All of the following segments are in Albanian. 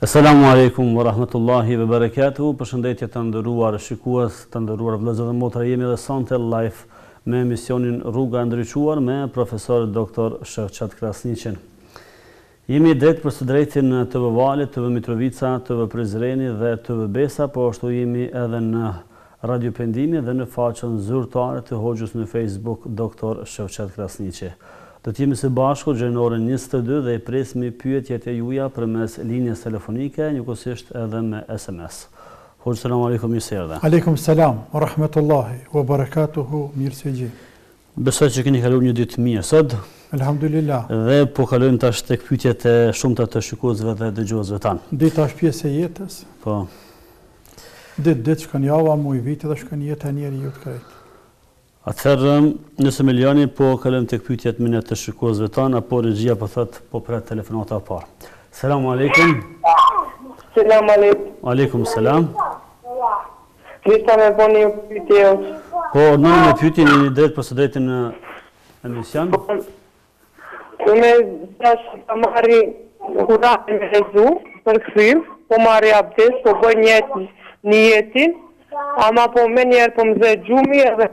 Assalamu alaikum wa rahmatullahi wa barakatuhu. Përshëndetje të nderuar shikues, të nderuar vëllezër dhe motra, jemi edhe sonte live me emisionin Rruga e Ndriçuar me profesor Dr. Shevçat Krasniqin. Jemi drejt për së drejtin TV Valit, TV Mitrovica, TV Prizreni dhe TV Besa, po ashtu jemi edhe në Radio Pendimi dhe në faqen zyrtare të Hoxhës në Facebook Dr. Shevçat Krasniqi. Do të jemi së bashku deri në orën 22 dhe i presim pyetjet e juaja përmes linjës telefonike, njëkohësisht edhe me SMS. Hoxh, selam aleikum, mirë se erdha. Aleikum selam wa rahmatullahi wa barakatuhu, mirë se jeni. Besoj që keni kaluar një ditë mirë sot. Alhamdulillah. Dhe po kalojmë tash tek pyetjet e shumta të shikuesve dhe dëgjuesve tanë. Dita është pjesë e jetës. Po. Ditë shkon java, muaj, viti dhe shkon jeta e njeriu të krejt. Atëherë, nëse me lejoni, po kalojmë tek pyetjet mine të shikuesve tanë, apo regjia po thot po pret telefonata e parë. Selam aleikum. Selam aleikum. Aleikum selam. Krista me po një pyetje. Po, në me pyetjen e një drejt për së drejtin në emision. Unë tash të marri Kur'anin me lezu për kthim, po marri abdes, po bëj niyetin, ama po më njerë po më zë gjumi edhe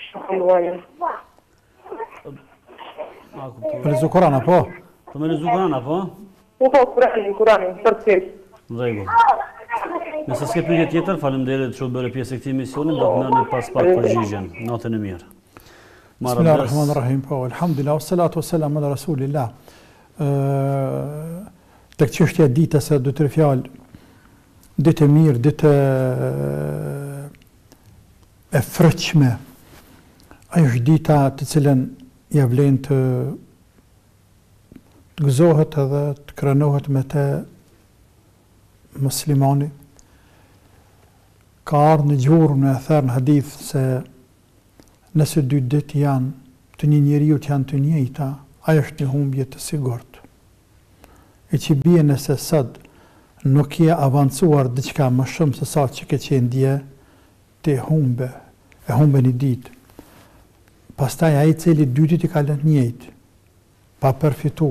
Për lezu Kur'an apo? Po me lezu Kur'an apo? Po, Kur'anin, për kthim. Në rregull. Nëse s'ke pyetje tjetër, faleminderit që u bëre pjesë e këtij emisioni, do të merrni pas pak përgjigjen. Natën e mirë. Bismillahirrahmanirrahim. Po, alhamdulillah, wassalatu wassalamu ala rasulillah. Tek çështja e ditës së 2-3 fjalë, ditë e mirë, ditë e frëqme. Ajo është dita të cilën ja vlen të gëzohet edhe të krenohet me të muslimani. Ka ardhur në gjuhën e thënë në hadith se nëse dy ditë janë të një njeriu të janë të njëjta, ajo është një humbje të sigurt. E që bie nëse sot nuk je avancuar diçka më shumë se sa që ke qenë dje, ti humbe një ditë. Pastaj ai i cili dyti i ka lënë njëjtë, pa përfitu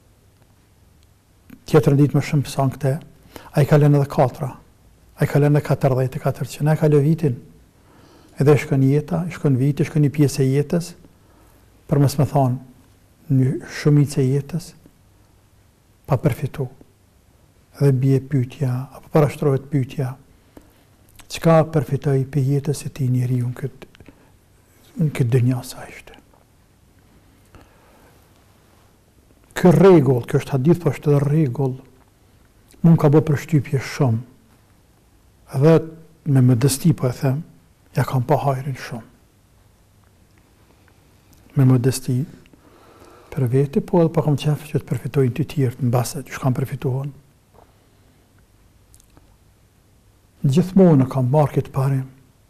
tjetër ditë më shumë se këtë, ai ka lënë edhe 4, ai ka lënë 40, ai ka lënë vitin, edhe shkon jeta, shkon viti, shkon një pjesë e jetës, për mos më thonë një shumicë e jetës, pa përfitu. Edhe bie pyetja, apo parashtrohet pyetja, çka përfitoi për jetës së tij njeriu në këtë dynja sa ishte. Kjo rregull, kjo është hadith, po është edhe rregull, mund ka bë përshtypje shumë. Edhe me modesti po e them, ja kam pa hajrin shumë. Me modesti për vete, po edhe pa kam qef që të përfitojnë të tjertë në base, që kam përfituon. Gjithmonë kam marrë këtë parim,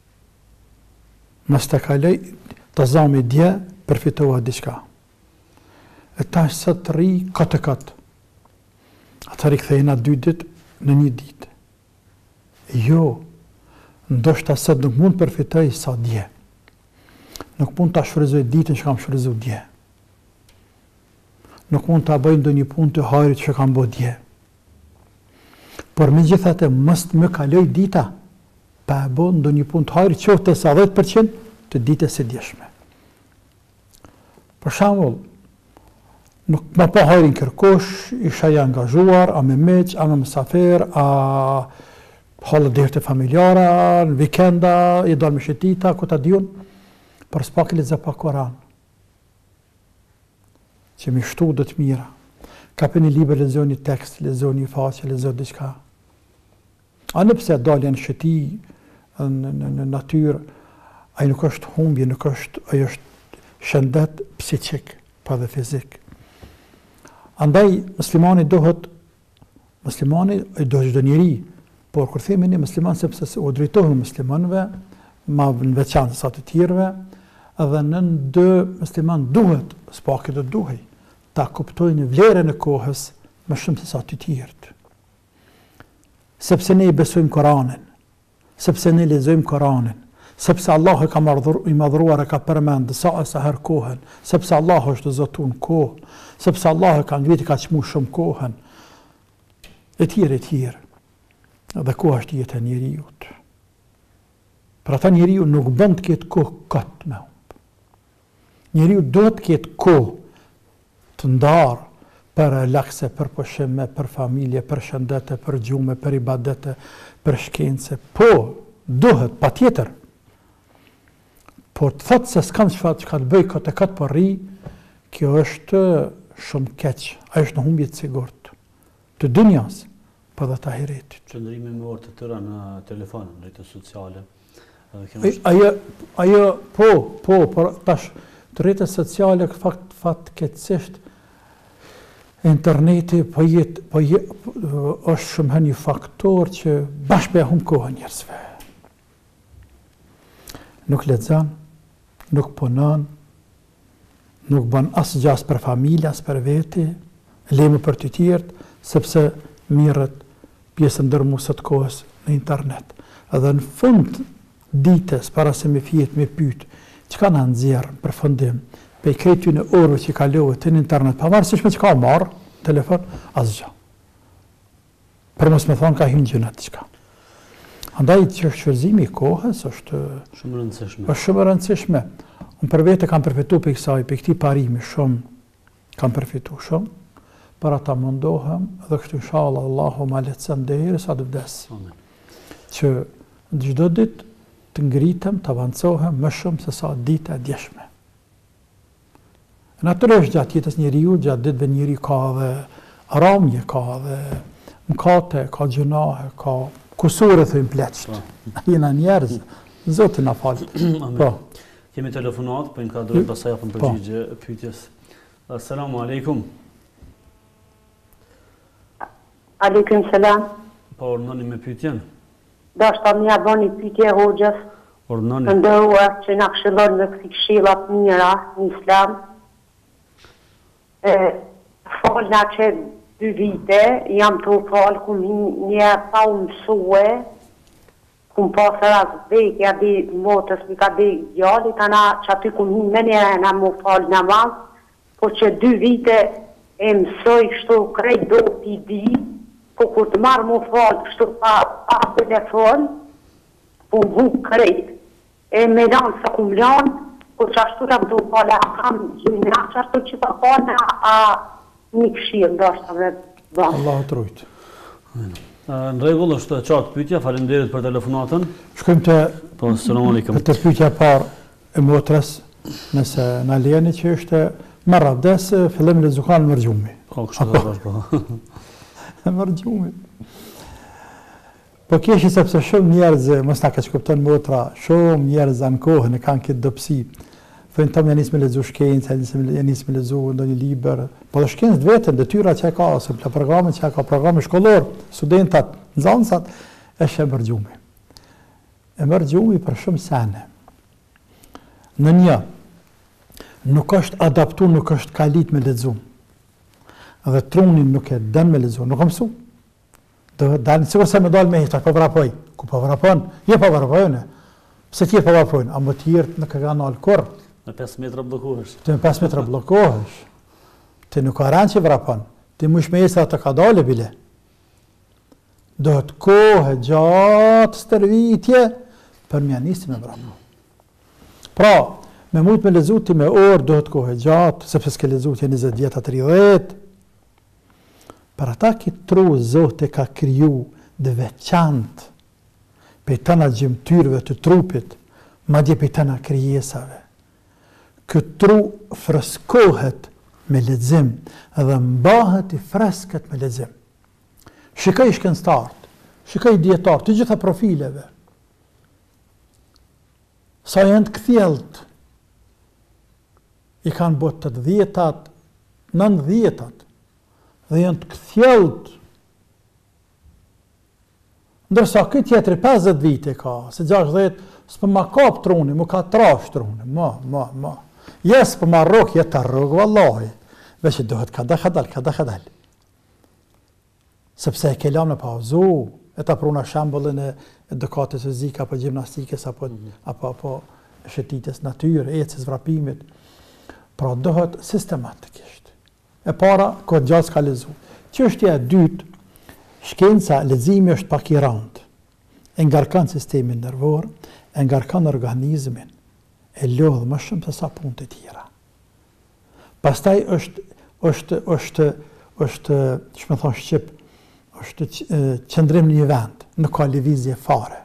mës të kalej, të zami dje, përfitoha diçka. E ta është së të ri, katë. Ata rikthejna 2 ditë në 1 ditë. Jo, ndoshta sot nuk mund përfitoj sa dje. Nuk mund ta shfrytëzoj ditën që kam shfrytëzuar dje. Nuk mund ta bëj ndonjë punë të hajrit që kam bërë dje. Por megjithatë mos më kaloj dita pa bën ndonjë punë të hajrit qoftë sa 10% të ditës së djeshme. Për shembull, nuk më pa hajrin kërkosh, isha i angazhuar, a me meq, a me mësafer, a holiday familjare, në vikenda, i dal me shetita, ku ta diun, për s'pak i lexoj pa Kur'an. Që mi shtu do të mira. Ka një libër, lexoni tekst, lexoni faqe, lexoni diçka. A nëpse dalja në sheti, në natyrë, ai nuk është humbje, ai është shëndet psiqik, pa dhe fizik. Andaj, muslimani duhet çdo njeri, por kur themi ne musliman sepse u drejtohen muslimanëve, ma në veçantë sa të tjerëve, edhe në musliman duhet, s'paki do duhej, ta kuptojnë vlerën e kohës më shumë se sa të tjerët. Sepse ne i besojmë Kur'anin, sepse ne lexojmë Kur'anin, sepse Allah e ka i madhruar e ka përmend sa herë kohën, sepse Allah është zotun kohë, sepse Allah e ka ngritë ka çmu shumë kohën. e tjerë. Dhe ku është jeta e njeriut. Pra ta njeriu nuk bën të ketë kohë këtë me humbë. Njeriu duhet të ketë kohë të ndarë për relakse, për pushime, për familje, për shëndete, për gjume, për ibadete, për shkence. Po, duhet, pa tjetër. Por të thotë se s'kam që ka të bëj këtë e këtë përri, kjo është shumë keq. Ajo është në humbje të sigurt. Të dynjas, për dhe të ahiretit. Qëndrimi me orë të tëra në telefon, në rrjetet sociale. Ajo, por tash të rrjetet sociale fatkeqësisht interneti është shumë një faktor që bashkë me humb kohën njerëzve. Nuk lexon, nuk punon, nuk bën asgjë as për familja, as për veti, lejmë për të tjerët, sepse mirët pjesën dërmuese të kohës në internet. Edhe në fund ditës, para se me fjet me pyet, çka na nxjerr për fundim, pe krejty në orëve që kalohet në internet, pavarësisht me çka marr telefon, asgjë. Për mos me thonë ka hyrë gjëna diçka. Andaj që shfrytëzimi i kohës është shumë e rëndësishme. Është shumë e rëndësishme. Unë për vete kam përfituar për këtij parimi shumë, kam përfituar shumë. Para ta mundohem dhe kështu inshallah Allahu ma lehtëson derisa të vdes. Amen. Që çdo ditë të ngritem, të avancohem më shumë se sa dita e djeshme. Natyrisht gjatë jetës njeriu, gjatë ditëve njeriu ka dhe aramje, ka dhe mëkate, ka gjunahe, ka kusure thëjmë pleqët. Jena njerëz, Zoti na fal. Po. Kemi telefonat, po inkuadroj pastaj japim përgjigje pyetjes. Assalamu alaikum. Aleikum selam. Po ordnoni me pyetjen? Dashta më ja bëni pyetje hoxhës. Ordnoni. Të nderuar që na këshillon me këshilla të mira në Islam. Falna që 2 vite, jam të falë, kum një pa mësue, kum pasër as vekja dhe motës, mi ka dhe gjalli, tana që aty kum me njëre në mu falë namaz, po që 2 vite e mësoj kështu krejt do t'i di, po kur të marrë mu falë kështu pa telefon, po mu krejt, e me lanë sa kum lanë, po që ashtu të më do falë, a kam gjyna, që ashtu që pa falë, a një këshirë, ndoshta me bëmë. Allahu të rujtë. Në rregull është qartë pyetja, faleminderit për telefonatën. Shkojmë të Po, selam aleikum. Për të pyetja parë e motrës, nëse na lejeni që është me rabdes, fillim lezukan mërgjumi. Po, kështu do të po. Mërgjumi. Po keshi sepse shumë njerëz, mos ta keq kupton motra, shumë njerëz në kohën e kanë këtë dobësi. Thënë tam janis me lezu shkencë, janis me lezu ndonjë libër, po dhe shkencë vetëm detyra që ka, ose programet që ka, programe shkollor, studentat, nxënësat, është e mërgjumi. E mërgjumi për shumë sene. Në një, nuk është adaptu, nuk është kalit me lezu. Dhe trunin nuk e dën me lezu, nuk mësu. Dhe dalë, sigur se me dalë me hiftar, po vrapoj. Ku po vrapon? Je po vrapojnë. Pse ti po vrapojnë? A më tjertë nuk e ka nalë kur? Me 5 metra blokohesh. Ti me 5 metra blokohesh. Ti nuk ka rënë që vrapon. Ti mush me jesë të ka dalë bile. Dohet kohë gjatë stërvitje për mja nisi me vrapon. Pra, me mujtë me lezuti me orë, dohet kohë gjatë, sepse s'ke lezuti 20 vjeta 30. Për ata ki tru Zoti ka kriju dhe veçantë pe tëna gjymtyrëve të trupit, madje pe tëna krijesave. Këtë tru freskohet me lexim dhe mbahet i freskët me lexim. Shikoj shkencëtarët, shikoj dietarët, të gjitha profileve. Sa janë të kthjellët, i kanë botë 80-at, 90-at, dhe janë të kthjellët. Ndërsa këtë tjetëri 50 vite ka, se 60, s'pë ma kap truni, mu ka trash truni, ma. Jes për ma rok, jetë të rrugë, vallahi. Veç i dohet kada khadal. Sepse e kelam në pauzu, e ta pruna shambullin e dëkatës e zika, apo gjimnastikës, apo shëtitës natyre, ecës vrapimit. Pra dohet sistematikisht. E para, këtë gjallë s'ka lezu. Çështja e dytë, shkenca, leximi është pak i rëndë. E ngarkan sistemin nervor, e ngarkan organizmin, e lodh më shumë se sa punë të tjera. Pastaj është ç'më thon shqip, është qëndrim në një vend, nuk ka lëvizje fare.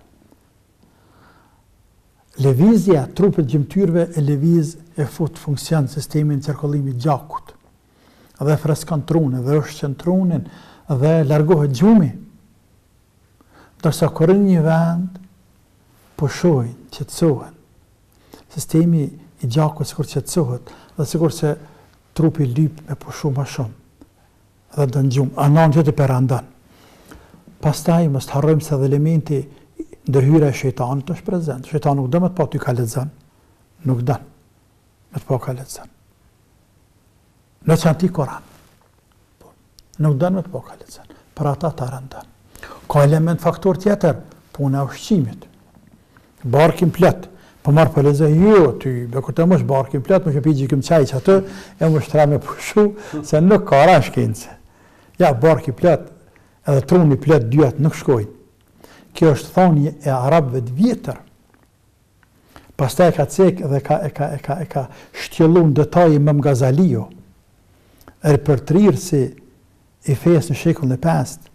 Lëvizja trupit gjymtyrve e lëviz e fut funksion sistemin qarkullimit gjakut. Dhe freskon trunin, dhe ushqen trunin, dhe largohet gjumi. Ndërsa kur në një vend, pushojnë, qetësohen. Sistemi i gjakut sikur qetësohet, dhe sikur se trupi lyp me pushu më shumë. Dhe dën gjumë, anon që të perandon. Pastaj mos të harrojmë se dhe elementi ndërhyra e shejtanit është prezent. Shejtani nuk do me të pa ty ka lexon. Nuk dën me të pa ka lexon. Në që anti Koran. Nuk dën me të pa ka lexon. Për ata të rëndën. Ka element faktor tjetër, puna e ushqimit. Barkin plot. Po marr po lexoj ty, be kur të mosh barkin plot, më shpij gjikëm çaj që atë, e më shtra me pushu, se nuk ka ra shkencë. Ja, barki plot, edhe truni plot dyat nuk shkojnë. Kjo është thonje e arabëve të vjetër. Pastaj ka cek dhe ka shtjellun detaje Imam Gazaliu, repertrirësi i fesë në shekullin e 5,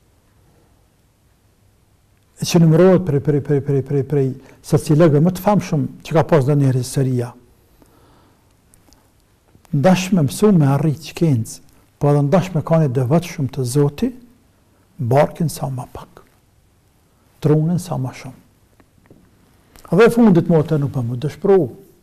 që numërohet prej sociologëve më të famshëm që ka pas ndonjëherë në historia. Ndash me mësu me arrit shkencë, po edhe ndash me kanë devotshëm të Zotit, barkin sa më pak, trunin sa më shumë. Dhe fundit motë nuk për më dëshpru.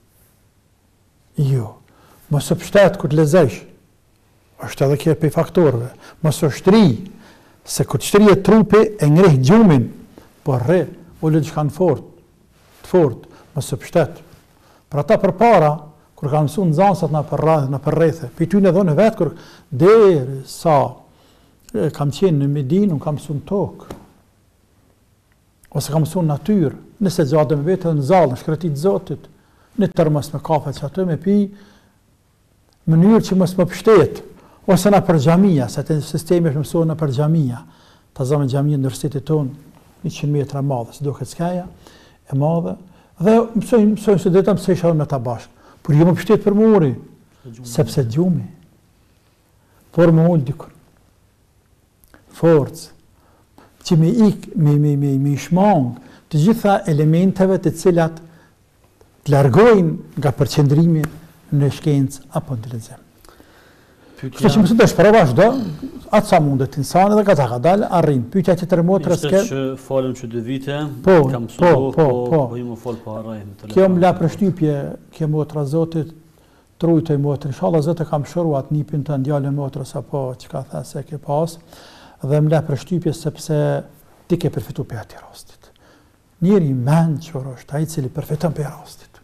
Jo, mos e pështet kur të lexosh, është edhe kjo për faktorëve, mos e shtri, se kur të shtrihet trupi e ngrih gjumin, po rre, ullë që kanë të fort, mos e pështet. Për ata për para, kur kanë mësu nxënësat në përrejthe, për ty në dhone vetë, kur deri sa kam qenë në Medinë, unë kam mësu në tokë, ose kam mësu në natyrë, nëse gjatë me vetë në zalë, në shkretit Zotit, në tërmës me kafe që atë me pi, mënyrë që mos më pështet, ose në për xhamia, se të sistemi është mësu në për xhamia, ta zame xhamia në universitetit tonë, 100 metra madhe, si do këtë skaja, e madhe, dhe mësojnë se dheta mësoj shahën me ta bashkë. Por jo më pështet për muri, sepse gjumi, por më ullë dikën, forcë, që me shmangë të gjitha elementeve të cilat të largojnë nga përqendrimi në shkencë apo në lexim. Kështë që mësë të shprovash do, atë sa mundet të insani dhe ka dalë, arrin. Pyetja që të remotë rëske... Ishte që falem që 2 vite, kam mësu, po i më falë po arrajmë. Kjo më la për shtypje, kjo motra Zotit, trujtoj motrë. Inshallah Zotit kam shëru atë nipin të ndjallë motrës, apo që ka thë se ke pas, dhe më la për shtypje sepse ti ke përfitu për ati rastit. Njëri men qërë është, a i cili përfitën për rastit.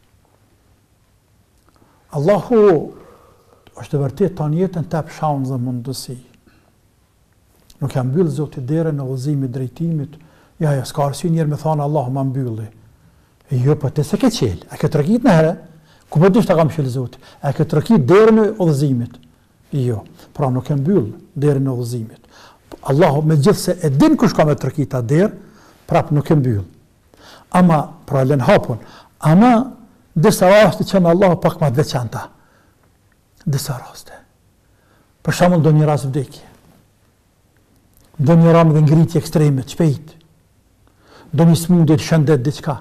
Allahu është vërtet të njëtën të pëshaun dhe mundësi. Nuk jam mbyllë Zotit dere në udhëzimit drejtimit, ja, s'ka arsye njerë me thonë Allah ma mbylli. Jo, po të se ke qelë, e ke të rëkit në herë, ku po dishtë ta kam shilë Zotit, e ke të rëkit dere në udhëzimit. Jo, pra nuk jam mbyllë dere në udhëzimit. Allah me gjithë se e din kush ka me të rëkit ta dere, prap nuk jam mbyllë. Ama, pra len hapun, ama disa raste që në Allah pak ma të veçanta. Disa raste. Për shembull do një rast vdekje. Do një ram dhe ngritje ekstreme, shpejt. Do një smundje të shëndet diçka.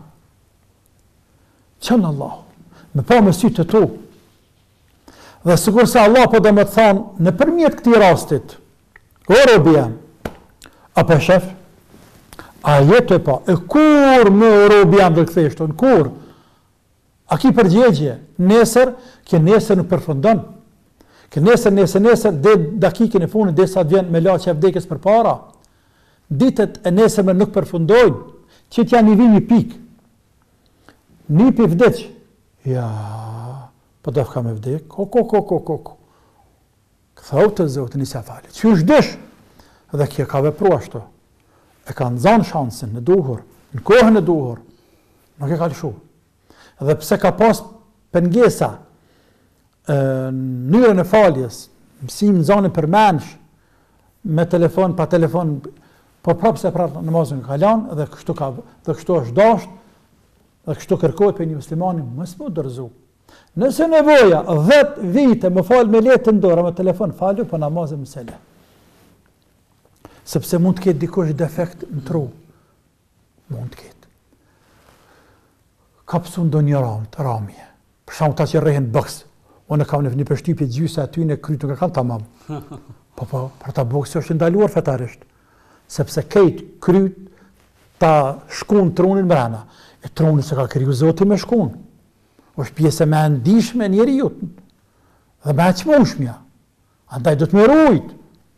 Qënë Allah, me pa me sytë të tu. Dhe sikur se Allah po do me të thanë, në përmjet këti rastit, o robi jam, apo shef, a jetë e pa, e kur me robi jam dhe këtheshtu, në kur, a ki përgjegje, nesër, kje nesër nuk përfundon. Kje nesër, dhe dakikin e funit, dhe sa të vjen me la që e vdekes për para. Ditët e nesër me nuk përfundojnë, që t'ja një vi një pik. Një pi vdeq. Ja, po dëf ka me vdek, ko. Këthau të Zotë një se fali. Që është dësh, dhe kje ka vepru ashtu. E ka nëzan shansin në duhur, në kohën e duhur, nuk e ka lëshu. Dhe pse ka pas pengesa njërën e faljes, mësim në zonë për mensh, me telefon, pa telefon, por prapë se prapë namazin ka lan dhe kështu është dashur dhe kështu kërkohet për një muslimani mos më dorëzu. Nëse nevoja 10 vite më fal me letë në dorë me telefon falu po namazin më sele. Sepse mund të ketë dikush defekt në tru. Mund të ketë. Ka pësu ndonjë ramje. Për shkak ta që rrehen boks. Unë kam në një përshtypje gjysa aty në kryt nuk e kanë tamam. Po, për ta boksi është ndaluar fetarisht. Sepse kejt kryt ta shkon trunin brana. E truni se ka kriju Zoti me shkon. Është pjesë me ndihshme njeriu. Dhe me çmushmja. Andaj do të më rujt.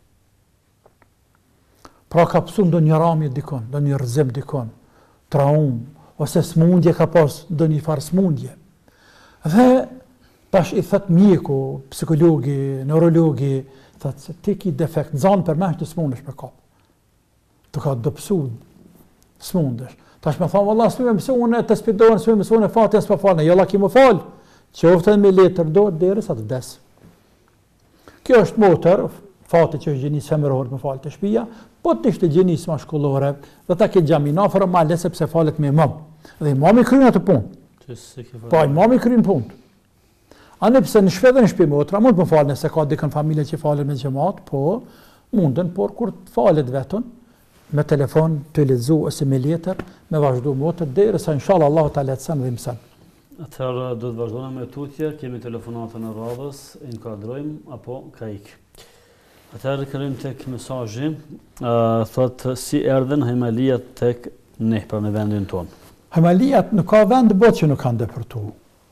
Pra ka pësu ndonjë ramje dikon, ndonjë rrezim dikon, traum, ose smundje ka pas ndonjë farë smundje. Dhe tash i thot mjeku, psikologi, neurologi, thot se ti ki defekt, nxan për mësh të smundesh me kap. Të ka dopsu smundesh. Tash më thon vallahi s'më mësuan të spidohen, s'më mësuan fatin s'po falën, jo la ki më fal. Qoftë me letër do derisa të des. Kjo është motor, fati që është gjenis femëror me falë të shtëpia, po të ishte gjenis mashkullore, dhe ta ketë xhamin afër male sepse falet me imam. Dhe imami kryen atë punë. Po imami kryen punë. Anë pse në shvedhe në shtëpi motra mund të falë nëse ka dikën familje që falet me xhamat, po mundën, por kur falet vetën me telefon të lexu ose me letër, me vazhdu motër derisa inshallah Allahu ta lehtëson dhe mëson. Atëherë do të vazhdojmë me tutje, kemi telefonatën e radhës, inkuadrojmë apo ka ikë. Atëherë kërrim tek mesazhi, thotë si erdhen hajmalijat tek ne pra në vendin tonë. Hajmalijat nuk ka vend botë që nuk kanë depërtu.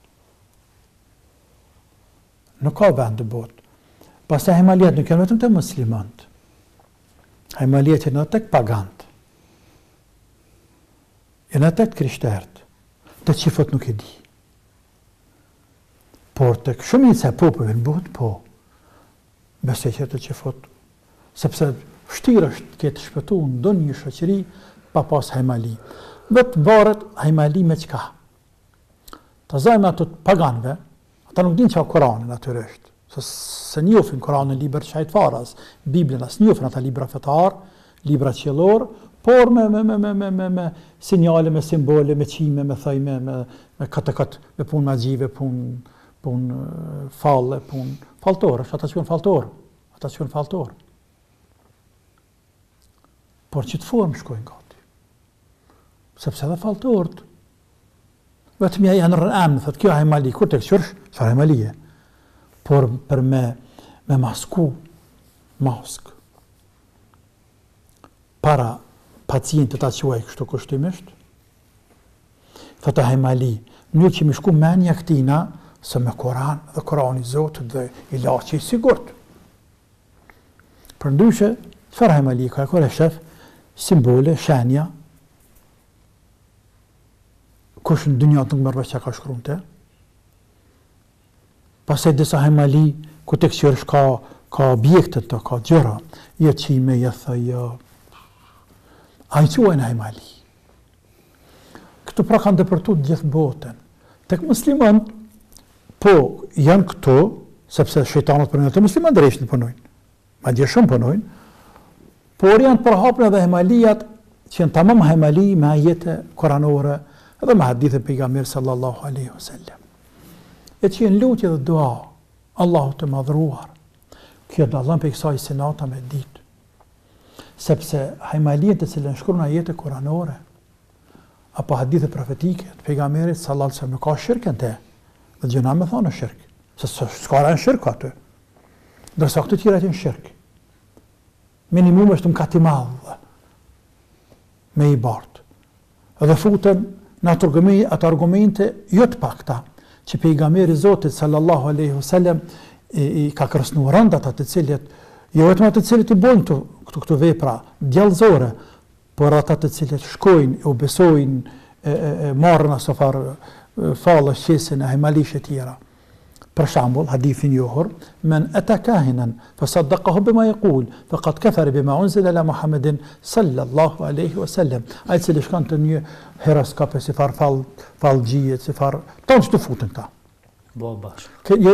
Nuk ka vend botë. Pastaj hajmalijat nuk janë vetëm të muslimanët. Hajmalijat janë tek pagant. Janë tek krishterët. Të qifët nuk e di. Por tek shumica e popujve në botë, po. Besoj që të qifët, sepse vështirë është këtë shpëtu në ndonjë shoqëri pa pas hajmali. Vetë varet hajmali me çka. Ta zajmë ato të paganëve, ata nuk dinë çka Kurani natyrisht, se njohin Kur'anin libër shajt faras, Biblën as njohin ata libra fetar, libra qiellor, por me sinjale, me simbole, me qime, me thajme, me katë, me punë magjive, punë falle, punë faltorë, ata që janë faltorë. Por që të formë shkojnë gati. Sepse dhe faltorët, vetëm janë rënë, thëtë kjo hajmali, kur të këqërsh, që hajmalije, por për me masku, para pacientë ta quaj kështu kushtimisht, thëtë hajmali, një që mi shku menja këtina, se me Koran dhe Korani Zotë dhe ilaçi i sigurt. Për ndryshe, çfarë hajmali ka kur e shef simbole, shenja, kush në dynjë nuk merr vesh çka ka shkruante. Pastaj disa hajmali ku tek qyrsh ka objekte të ka gjëra, jo çime, jo thojë. Ai quajnë hajmali. Këto pra kanë depërtuar gjithë botën. Tek muslimanët po janë këto, sepse shejtanët punojnë të muslimanë drejt në punojnë. Madje shumë punojnë, por janë përhapur edhe hajmalijat që janë tamam hajmali me ajete koranore edhe me hadithe pejgamberit sallallahu alaihi wasallam. E që janë lutje dhe dua, Allahu të madhruar, kjo do Allah për kësaj senata me ditë. Sepse hajmalijet të cilën shkruan ajete koranore apo hadithe profetike të pejgamberit sallallahu alaihi wasallam nuk ka shirkën te. Dhe gjëna me thonë shirk, se s'ka në shirk aty. Dërsa këtë tjera të në shirk. Minimum është më kati madhë me i bartë. Edhe futën në atë argumente jo të pakta, që pejgamberi Zotit sallallahu alaihi wasallam i ka kërcënuar rëndat atë të cilët, jo vetëm atë të cilët i bojnë këto vepra djallëzore, por ata të cilët shkojnë, u besojnë, marrën asë farë falë shqesin e hajmalishe tjera. Për shambull, hadithin johër, men ata kahinan, fasaddaqahu bima yaqul, faqad kafara bima unzila ala Muhammedin sallallahu alaihi wasallam. Ai cili shkon të një hieroskop si far fallgjie, si far tonë që të futën ta. Bo bash.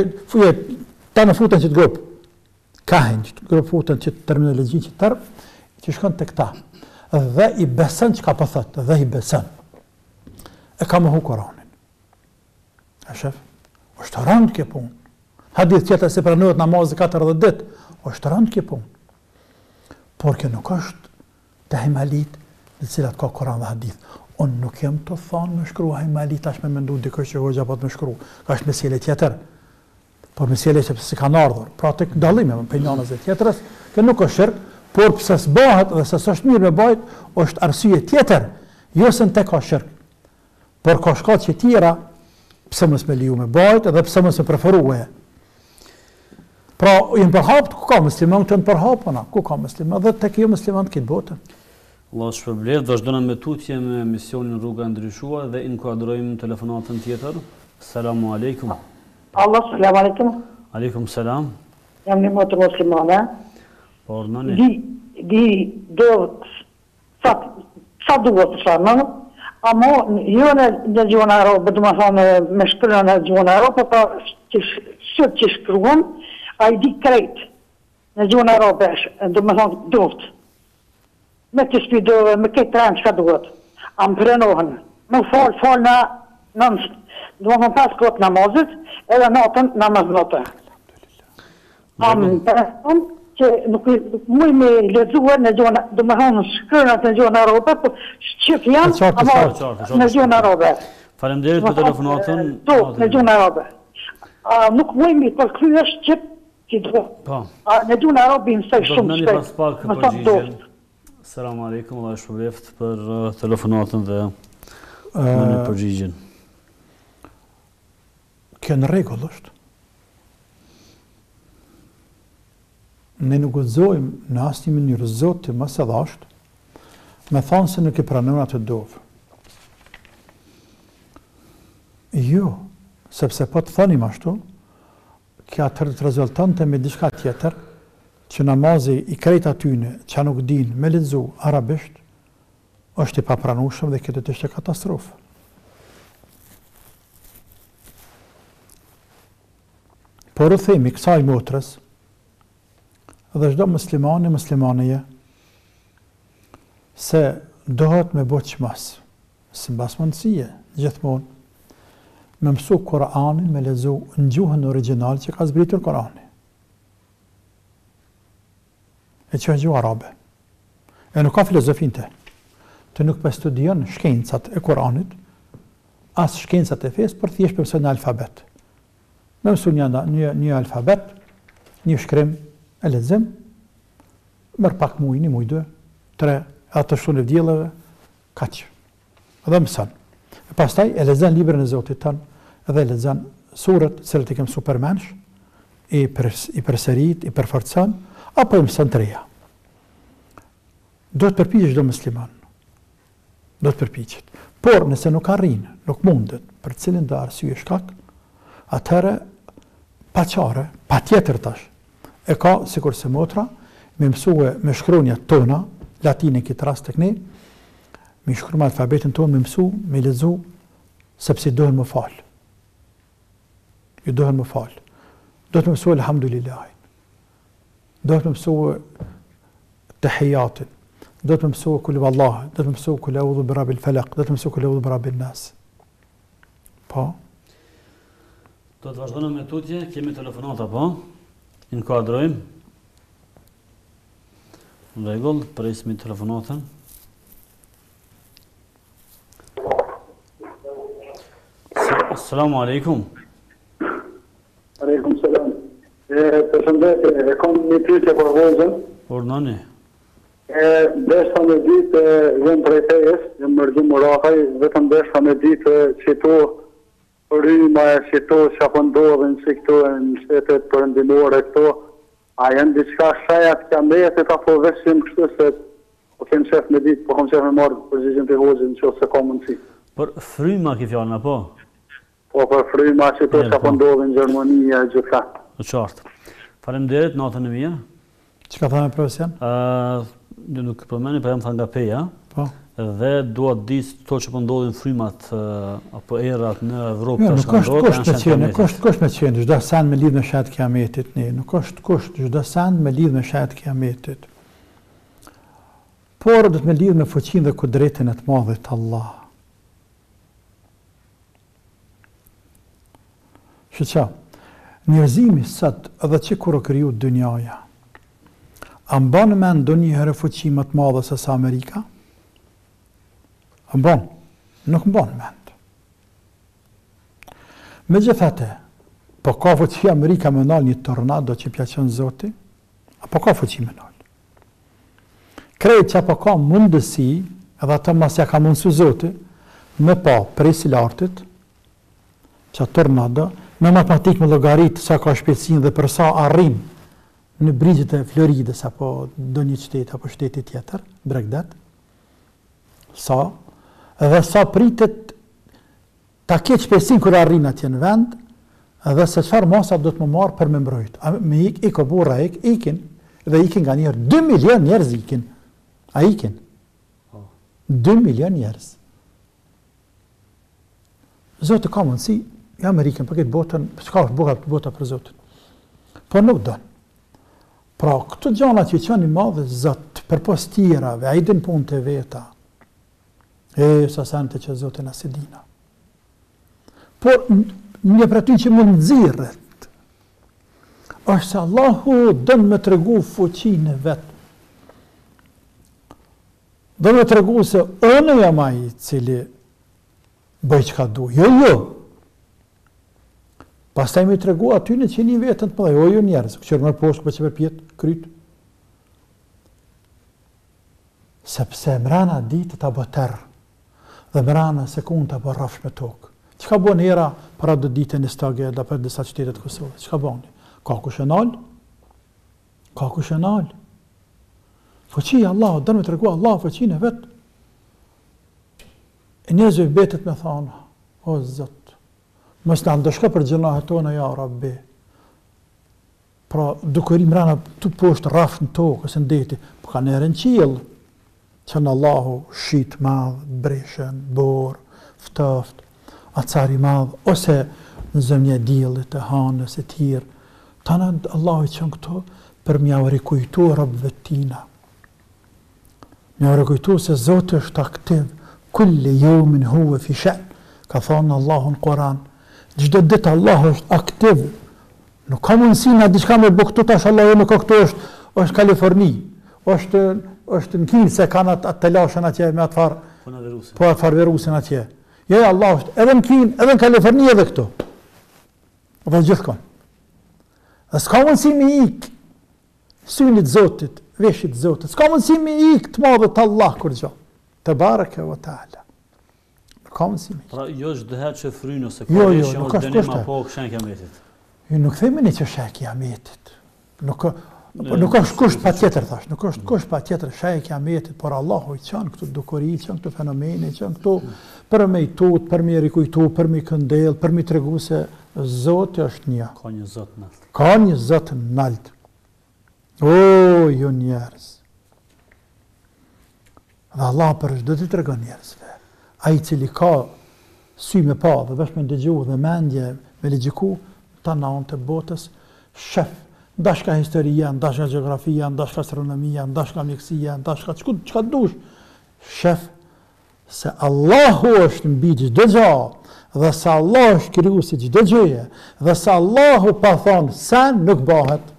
Ta në futën që të grup, kahin që të grup futën që të terminologji që tërë, që shkon të këta, dhe i beson që ka po thotë, dhe i beson, e ka mohu Koranin. E shef, është rënd kjo punë. Hadith tjetër se pranohet namazi 40 ditë, është rënd kjo punë. Por kjo nuk është të himalit në cilat ka Koran dhe hadith. Unë nuk jam të thonë me shkru himalit, tash me mendu dikush që hoxha po të me shkru. Ka është mesjele tjetër. Por mesjele që si kanë ardhur. Pra të dallime me penjanës e tjetërës, kjo nuk është shirk, por pëse s'bahet dhe se s'është mirë me bajt, është arsye tjetër, jo se në te ka shirk. Por ka shkat që tjera, pëse mës me liu me bajt, edhe pëse mës me preferuhe. Pra, jenë përhapët, ku ka musliman të në përhapëna, ku ka musliman, dhe të kjo musliman të kitë botën. Allah shpërblet, vazhdojnë me tutje me misionin Rruga e Ndryshuar dhe inkuadrojmë telefonatën tjetër. Selamu alaikum. Allah, selamu alaikum. Aleikum selam. Jam një motër muslimane. Por, nëni? Sa duhet të shanë, ama jo në gjuhën arabe, du më thonë me shkrynë në gjuhën arabe, pa që shkruan, a i di krejt në gjuhën arabe, du më thonë duhet. Me të shpidove, me këtë trenë që ka duhet. A më prenohen, më falë në du më pas këtë namazit, edhe natën namaz natë. A më prenohen, që nuk muj me lezuar në gjuhën, du më thonë shkrynë në gjuhën arabe, po shqip janë, ama në gjuhën arabe. Faleminderit për telefonatën. Në gjuhën arabe. Nuk muj me përkryja shqip, që duhet. Në gjuhën arabe i mësaj shumë shpejt. Më thonë duhet. Selamu alaikum, Allah shpërblet për telefonatën dhe në përgjigjen. Kjo në rregull është. Ne nuk guxojmë në asnjë mënyrë Zoti mos e dhashtë, me thonë se nuk i pranon atë dovë. Jo, sepse po të thonim ashtu, kjo atë të rezultonte me diçka tjetër, që namazi i krejt atyne që nuk din me lexu arabisht, është i papranueshëm dhe këtë të ishte katastrofë. Por u themi kësaj motrës, dhe çdo muslimaneje, se dohet me bëj çmas, sipas mundësie, gjithmonë, me mësu Kur'anin, me lexu në gjuhën origjinal që ka zbritur Kur'ani. E që është gjuhë arabe. E nuk ka filozofin të. Të nuk për studion shkencat e Koranit, as shkencat e fesë, për thjesht për mësoj një alfabet. Me mësu një alfabet, një shkrim, e lexim, mërë pak muj, një muj, 2, 3, atë të shtu në vdjellëve, kaq. Edhe mësën. E pastaj e lexon librin e Zotit tënë, edhe e lexon surët, cilët i kemë supermensh, i përserit, i përforcon, apo i mësën të reja. Do të përpiqet çdo musliman. Do të përpiqet. Por nëse nuk arrin, nuk mundet, për cilin do arsye shkak, atëherë pa çare, patjetër tash. E ka sikur se motra me mësue me shkronjat tona, latine këtë rast tek ne, me shkruar me alfabetin tonë, me mësu, me lexu, sepse dohen më fal. Ju dohen më fal. Do të mësoj alhamdulillah. Do të mësoj tahiyatin. Do të mësoj kul huwallah, do të mësoj kul a'udhu bi rabbil falaq, do të mësoj kul a'udhu bi rabbin nas. Po. Do të vazhdojmë me tutje, kemi telefonata po. Inkuadrojmë. Në rregull, presim telefonatën. Assalamu alaikum. Aleikum selam. Përshëndetje, e kam një pyetje për vozën. Por nani? Deshta me ditë, vëm prej tejes, jam mërgju më rahaj, vetëm deshta me ditë që to rryma e që to që apo ndodhen që këto në shtetet përëndimore këto, a janë diçka shajat kiametit apo veshim kështu se po kemë qef me ditë, po kom qef me marrë përgjigjen të vozën që ose ka mundësi. Për fryma ki fjallën, apo? Po për fryma që to që apo ndodhen në Gjermani e gjitha. Në qartë. Faleminderit, natën e mirë. Që ka thënë profesion? Nuk përmeni, për jam thënë nga peja. Po. Dhe dua të di to që po ndodhin frymat apo erat në Evropë Jo, tash kanë nuk është kusht me qenë, çdo send me lidh me shet kiametit, nuk është kusht çdo send me lidh me shet kiametit. por do të me lidhë me fuqinë dhe kudretin e të madhit Allah. Shëqa, njerëzimi sot edhe që kur o kriju dënjaja, a mban me ndonjëherë fuqi më të madhe se sa Amerika? A mban? Nuk mban mend. Megjithatë, po ka fuqi Amerika me nal një tornado që pjaqen Zoti? Apo ka fuqi me nal? Krejt që apo ka mundësi, edhe atë mas ja ka mundësu Zoti, me pa prej si lartit, që tornado, me matematik me llogarit sa ka shpejtësinë dhe për sa arrin në brigjet e Floridës apo do një qytet apo shteti tjetër, Bregdet, sa, edhe sa pritet ta ketë shpejtësinë kur arrin atje në vend, edhe se çfarë masa do të më marr për me mbrojt. Me ik o burra ikin, dhe ikin nga njerë 2 milion njerëz ikin. A ikin? 2 milion njerëz. Zotë ka mundësi, i Amerikën për këtë botën, çka është bota për Zotin. Po nuk don. Pra, këto gjana që qënë i madhe Zot, për pos tjerave, a i din punë të veta, sa sante që Zotin asidina. Por, një për ty që mund nëzirët, është se Allahu dënë me të regu fuqinë e vetë. Dënë me të regu se unë jam ai cili bëj që ka du. Jo. Pastaj me të regu aty në që një vetën të mëdhe, jo njerëz, këshërë mërë poshtë për që për pjetë, krytë. Sepse mrana ditë të botërë, dhe mrana sekundë të bërë rafsh me tokë. Që ka bo njëra para do ditë në stage dhe për disa qytetet Kosovë? Që ka bo një? Ka ku shënal? Ka ku shënal? Fëqia Allah, dërë me të regu Allah, fëqinë e vetë. E njerëzve betet me thana, o Zot, mos na ndëshka për gjënahet tona, ja Rabbi. Pra, duke ri mrena të poshtë rafsh në tokë, ose në deti, po ka njerë në qilë, që në Allahu shqit madhë, breshen, borë, ftoft, acari madhë, ose në zëmje diellit e hanës e tjirë. Tana Allahu i qënë këto për mja u rikujtu rabëve tina. Mja u rikujtu se Zotë është aktiv, kulli jomin huve fishen, ka thonë Allahu në Koran. Çdo ditë Allah është aktiv. Nuk ka mundësi na diçka me bëktu tash Allah nuk ka këtu është Kaliforni. Është në Kinë se kanë atë telashën atje me atë farë. Po atë farë virusin atje. Jo, Allah është edhe në Kinë, edhe në Kaliforni edhe këtu. Dhe gjithkon. Dhe s'ka mundësi me ikë synit Zotit, veshit Zotit. S'ka mundësi me ikë të madhët Allah kur gjo. Te bareke wa taala. Pra, jo është dëhet që frynë ose ka veshë ose dënim apo shenjë kiametit. Nuk themi një që shenjë kiametit. Nuk është kusht pa tjetër, thash. Nuk është kusht pa tjetër shenjë kiametit, por Allahu i qënë këtu dukuri, qënë këtu fenomene, qënë këtu për me i tut, për me i rikujtu, për me i këndel, për me i tregu se Zoti është një. Ka një Zot nalt. Ka një Zot nalt. O, ju njerëz. Dhe Allah për është do të tregon njerëzve. A i cili ka sy me pa dhe vesh me ndëgju dhe mendje me legjiku, ta në anë të botës, shef, ndashka historia, ndashka geografia, ndashka astronomia, ndashka mjekësia, ndashka çka dush, shef, se Allahu është mbi çdo gjë, dhe se Allah është krijuesi çdo gjëje, dhe se Allahu pa thonë se nuk bëhet.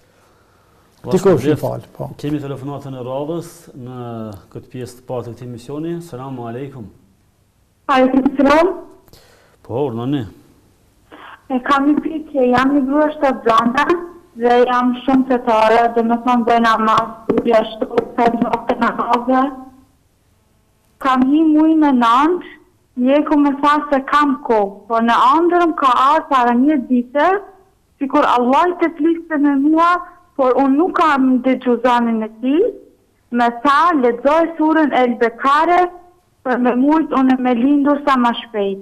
Po. Kemi telefonatën e radhës në këtë pjesë të parë të këtij misioni. Selamu alejkum. Aleikum selam. Po, urnoni. Kam një pyetje, jam një grua shtatzane dhe jam shumë fetare, dhe më thonë dhe namaz, durja shtu, 5 vakte namazë. Kam hi muj në nëndë, jeku me tha se kam kohë, po në andërëm ka arë para një dite, sikur Allah i të fliste me mua, por unë nuk kam dëgju zanin e ti, me tha lexoj surën El Bekare, për me mujt unë me lindur sa ma shpejt.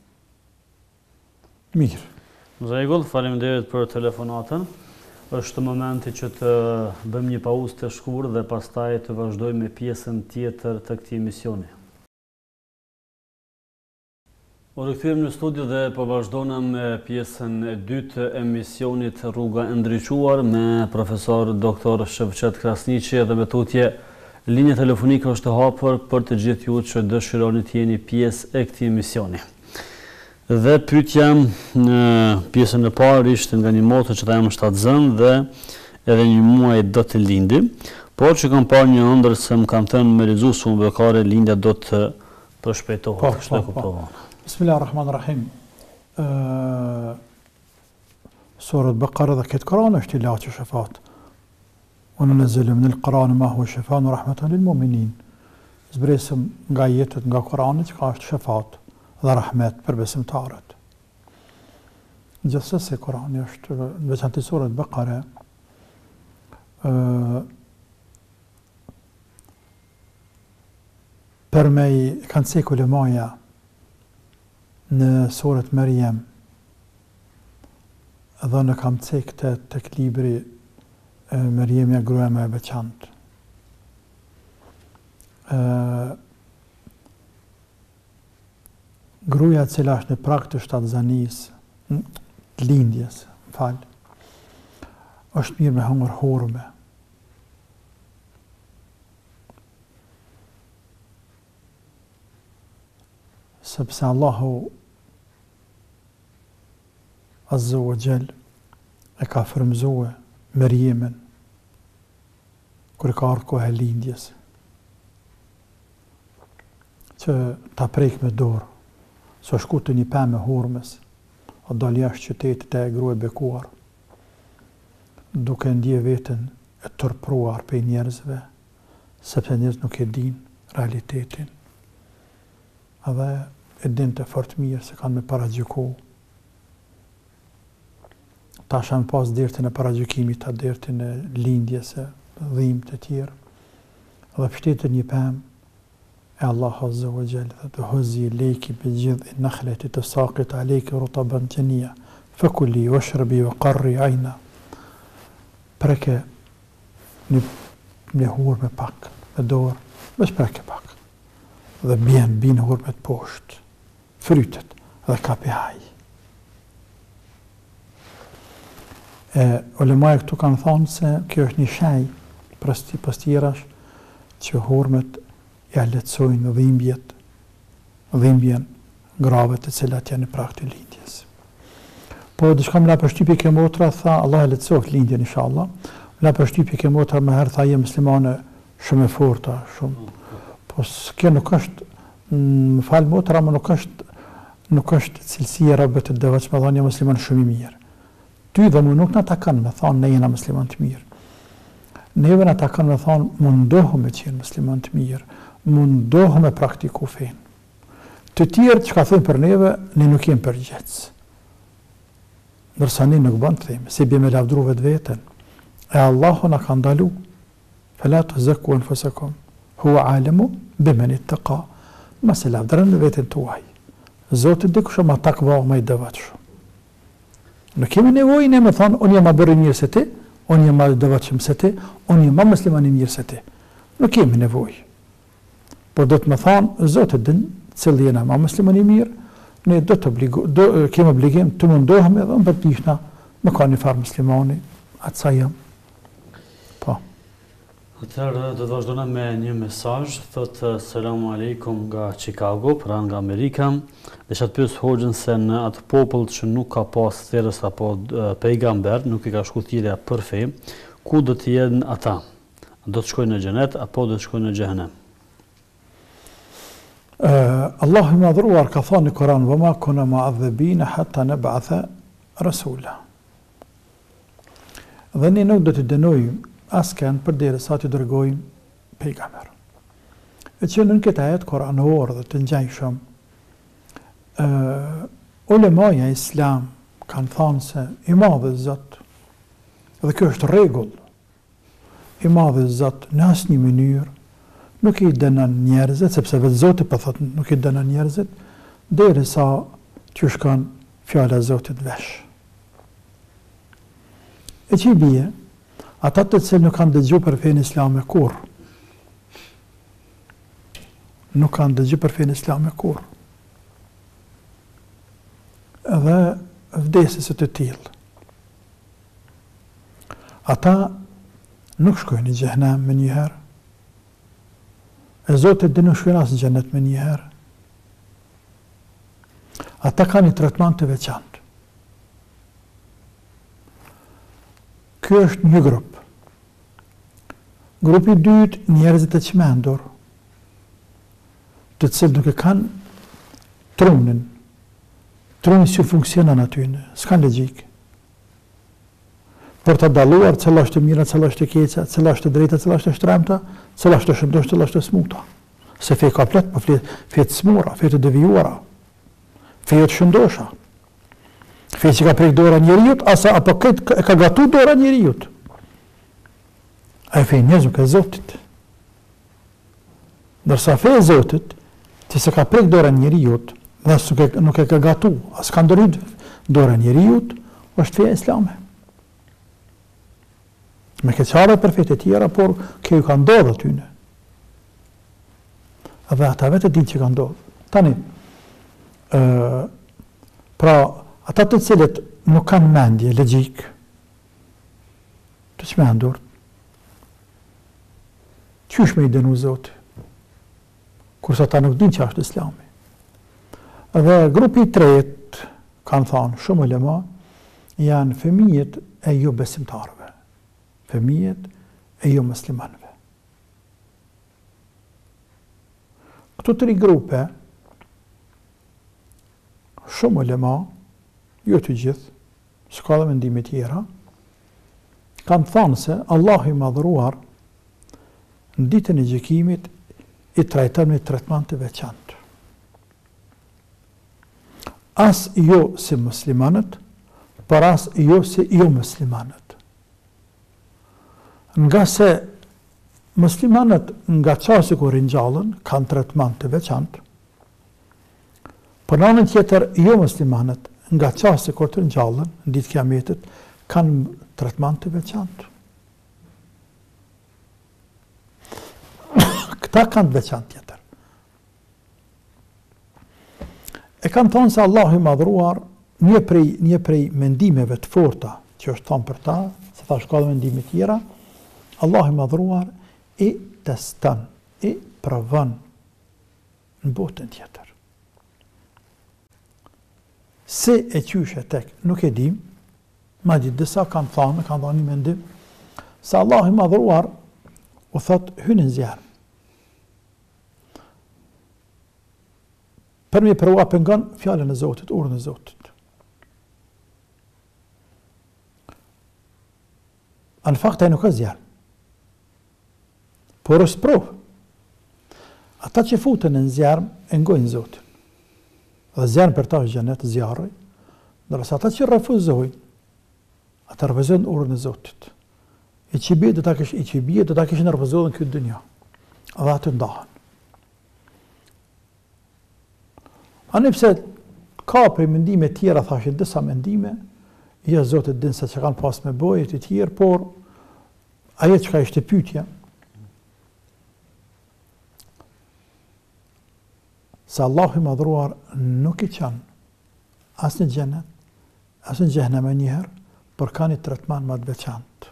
Mirë. Në rregull, faleminderit për telefonatën. Është momenti që të bëjmë një pauzë të shkurtër dhe pastaj të vazhdojmë me pjesën tjetër të këtij misioni. U rikthyer në studio dhe po vazhdojmë me pjesën e dytë të emisionit Rruga e Ndriçuar me profesor doktor Shevçet Krasniqi dhe me tutje Linja telefonike është e hapur për të gjithë ju që dëshironi të jeni pjesë e këtij misioni. Dhe pyetja në pjesën e parë ishte nga një motër që ta jam shtatzën dhe edhe një muaj do të lindi, por që kam parë një ëndër se më kanë thënë me lexues unë bekare lindja do të përshpejtohet. Kështu e kuptova. Bismillahirrahmanirrahim. Surët Baqara dhe këtë Kur'an është ilaç i shefat. وَنُنَزِّلُ مِنَ الْقُرْآنِ مَا هُوَ شِفَاءٌ وَرَحْمَةٌ لِلْمُؤْمِنِينَ. Zbresim nga jetët nga Kur'ani që ka është shefat dhe rahmet për besimtarët. Gjithsesi Kur'ani është në veçantë surët Baqara për me kanë cekë ulemaja në surët Maryam dhe në kam cekë të libri Maryamja gruaja më e veçantë. Gruaja e cila është në prag të shtatzanisë, lindjes, është mirë me hëngër hurme. Sepse Allahu Azza wa Jall e ka frymëzuar Maryamin kur ka ardhur koha e lindjes që ta prek me dorë, so shku të një pemë hurmës, o dal jashtë qytetit e grua e bekuar, duke ndje veten e tërpruar për njerëzve, sepse njerëz nuk e din realitetin, edhe e din të fort mirë se kanë me paragjyku. Ta shanë pas dertin e paragjykimit, ta dertin e lindjes e dhimbë të tjerë, dhe pështetën një pemë e Allah Azza wa Jall dhe të huzi lejki për gjithë i nëkhletit të sakit a lejki rutaban gjenia, fëkulli, vëshrëbi, vë qarri, ajna, preke një hurme pak, me dorë, veç preke pak, dhe bjen hurme të poshtë, frytet dhe kapi haj. Ulemaja këtu kanë thonë se kjo është një shaj pas tjerash që hurmet ja lehtësojnë dhimbjen grave të cilat janë në prag të lindjes. Po diçka më la përshtypje ke motra, tha Allah e lehtësoft lindjen inshallah. Më la përshtypje ke motra më herë tha je muslimane shumë e forta, shumë. Po kjo nuk është, më fal motra, më nuk është cilësia e rabet të devotshme, thonë je musliman shumë i mirë. Ty dhe mu nuk në takon me thonë ne jena musliman të mirë. Neve në takon me thonë mundohu me qenë musliman të mirë, mundohu me praktiku fenë. Të tjerë që ka thënë për neve, ne nuk jem përgjecë. Nërsa ne nuk bënd të theme, se bje me lavdru vetë vetën. E Allahu në ka ndalu, fela të zëku në fësëkom, hua alemu, bimenit të ka, ma se lavdrën në vetën të uaj. Zotit dhe kusha ma takva o ma i dëvat shumë. Nuk kemi nevojnë e me thonë, unë jam a bërë mirë se ti, unë jam a dëvatshëm se ti, unë jam a muslimani mirë se ti. Nuk kemi nevojë. Por do të me thonë, Zotë din, cili jena ma muslimani mirë, ne kemi obligim të mundohem edhe në përpishna me ka një farë muslimani, atë sa jam. Po. Atëherë do të vazhdojna me një mesazh, thotë selamu aleikum nga Chicago, pra nga Amerika. Desha të pyes hoxhën se në atë popull që nuk ka pas therrës apo pejgamber, nuk i ka shku thirrja për fe, ku do të jenë ata? Do të shkojnë në xhenet apo do të shkojnë në xhehenem? Allahu i madhruar ka thënë në Kur'an: "Wa ma kunna mu'adhibina hatta nab'atha rasula." Dhe ne nuk do të dënojmë askën përderisa të dërgojmë pejgamber. E që në këtë ajet koranor dhe të ngjajshëm, ulemaja islam kanë thënë se i madhi Zot, dhe kjo është rregull, i madhi Zot në asnjë mënyrë nuk i dënon njerëzit, sepse vetë Zoti po thotë nuk i dënon njerëzit derisa të shkon fjala e Zotit vesh. E që i bie, ata të cilë nuk kanë dëgju për fenë islame kur. Nuk kanë dëgju për fenë islame kur. Edhe vdesis të tillë. Ata nuk shkojnë në xhehenem me njëherë, E Zotit dhe nuk shkojnë asë në xhenet me njëherë. Ata kanë një tretman të veçantë. Ky është një grup. Grupi i dytë, njerëzit e çmendur, të cilët nuk e kanë trunin. Truni si funksionon aty, s'kan logjik. Për të dalluar cila është e mira, cila është e keqja, cila është e drejta, cila është e shtremta, cila është e shëndosh, cila është e smuta. Se fe ka plot, po fe të smura, fe të devijuara, fe të shëndosha. Fe që ka prek dora njeriut, apo këtë e ka gatu dora njeriut. A e fe njëzëm ka Zotit. Nërsa fe e Zotit, që se ka prek dora njeriut, dhe nuk e ka gatu, as ka ndërit dora njeriut, është feja islame. Me këtë qarë për fejt e tjera, por kjo ka ndodhë atyne. Dhe ata vetë dinë që ka ndodhë. Tani, pra, ata të cilët nuk kanë mendje, logjik, të çmendur, qysh me i dënu Zoti, kurse ata nuk dinë që është islami. Dhe grupi i tretë, kanë thënë shumë ulema, janë fëmijët e jo besimtarëve, fëmijët e jo muslimanëve. Këto tri grupe, shumë ulema, jo të gjithë, s'ka dhe mendime tjera, kanë thënë se Allahu i madhëruar në ditën e gjykimit i trajton me tretman të veçantë. As jo si muslimanët, por as jo si jo muslimanët. Nga se muslimanët nga qasi kur ringjallën, kanë tretman të veçantë, por në anën tjetër jo muslimanët nga qasi kur të ringjallën, në ditë kiametit, kanë tretman të veçantë. Këta kanë të veçantë tjetër. E kanë thonë se Allahu i madhruar, një prej mendimeve të forta që është thonë për ta, se thash ka dhe mendime tjera, Allahu i madhruar i teston, i provon në botën tjetër. Se e qyshe tek, nuk e dim, ma gjithë disa kanë thonë një mendim, se Allahu i madhruar u thotë hynë në zjarë. Për me përua pengon fjallën e Zotit, urën e Zotit. Në fakt e nuk e zjarë. Por është provë. Ata që futën në zjarë, e ngojnë Zotin. Dhe zjarën për ta është gjenet, zjarëj. Dërës ata që refuzojnë, ata refuzojnë urën e Zotit. I që bje do ta kishë në refuzojnë në këtë dënja. Dhe atë ndahën. Anipse ka për mendime tjera, thashin disa mendime, ja Zotit din se që kanë pas me bojet i tjerë, por aje që ka ishte pytja, se Allahu i madhruar nuk i qanë as në gjenet, as në gjenem e njëherë, por ka një tretman më të veçantë.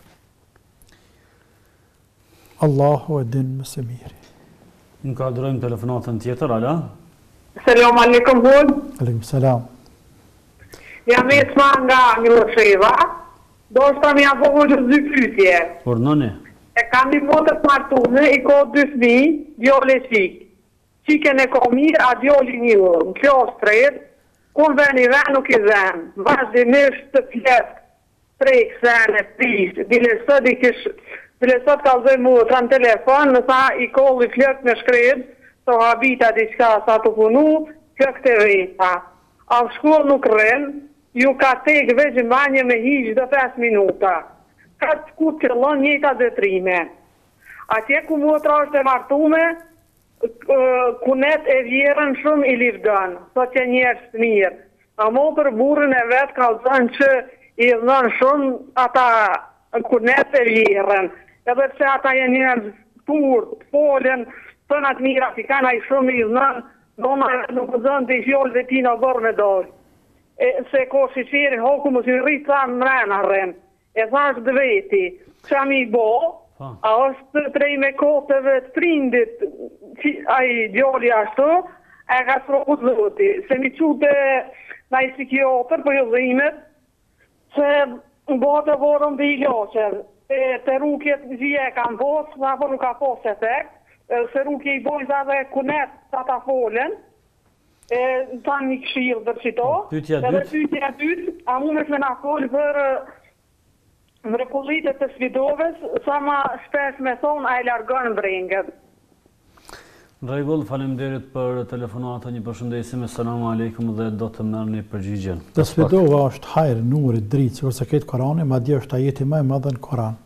Allahu e din më së miri. Në ka drojmë telefonatën tjetër, ala? Selam aleikum hud. Aleikum salam. Jam Esma nga Miloševa. Do shta mi apo dy pyetje. Por nëni? E kam një motër të martume, i ko 2 fëmijë, djole qik. Qiken e ko mirë, a djoli një në kjo stret, kun veni nuk i ven. Vazhdimisht të fletë, trek, sene, prisht. Dilesot ka zëj mu të në telefon, nësa i kolli fletë me shkret, të habita diçka sa të punu, kjo këtë veta. A v shkollë nuk rren, ju ka tek veç në banje me hiq dhe 5 minuta. Ka të ku të këllon njëta dëtrime. Atje ku motra është e martume, kunet e vjerën shumë i livdën, so që njerës të mirë. A mo për burën e vetë ka zënë që i dhënë shumë ata kunet e vjerën. Edhe që ata e njerës turë, folen, tënë atë mira, si kanë a i shumë i dhënë, doma nuk zënë të i fjollë dhe ti në bërë me dojë. Se ko shqeqerin, hoku më si rritë sa më mrena rren. E thash dhe veti, që am i bo, A është prej me kotëve të prindit, ai djali ashtu, e ka sroku zoti. Se mi qute na i psikiatër për jodhimet, se bote vorën dhe i loqer. Të rukjet gjie kanë pos, apo nuk ka pos efekt, se rukje i bojza dhe kunet sa ta folen, ta një këshirë dhe qito. Pyetja dytë, a mu me shmena folë për mrekullitet të svidoves, sa ma shpesh me thonë, a e largon brengët. Në rregull, faleminderit për telefonatën, një përshëndetje, selamu alejkum dhe do të merrni përgjigjen. Të svidova është hajrë, nuri, dritë, sikur se këtë Korani, madje është ajeti më i madh në Koran.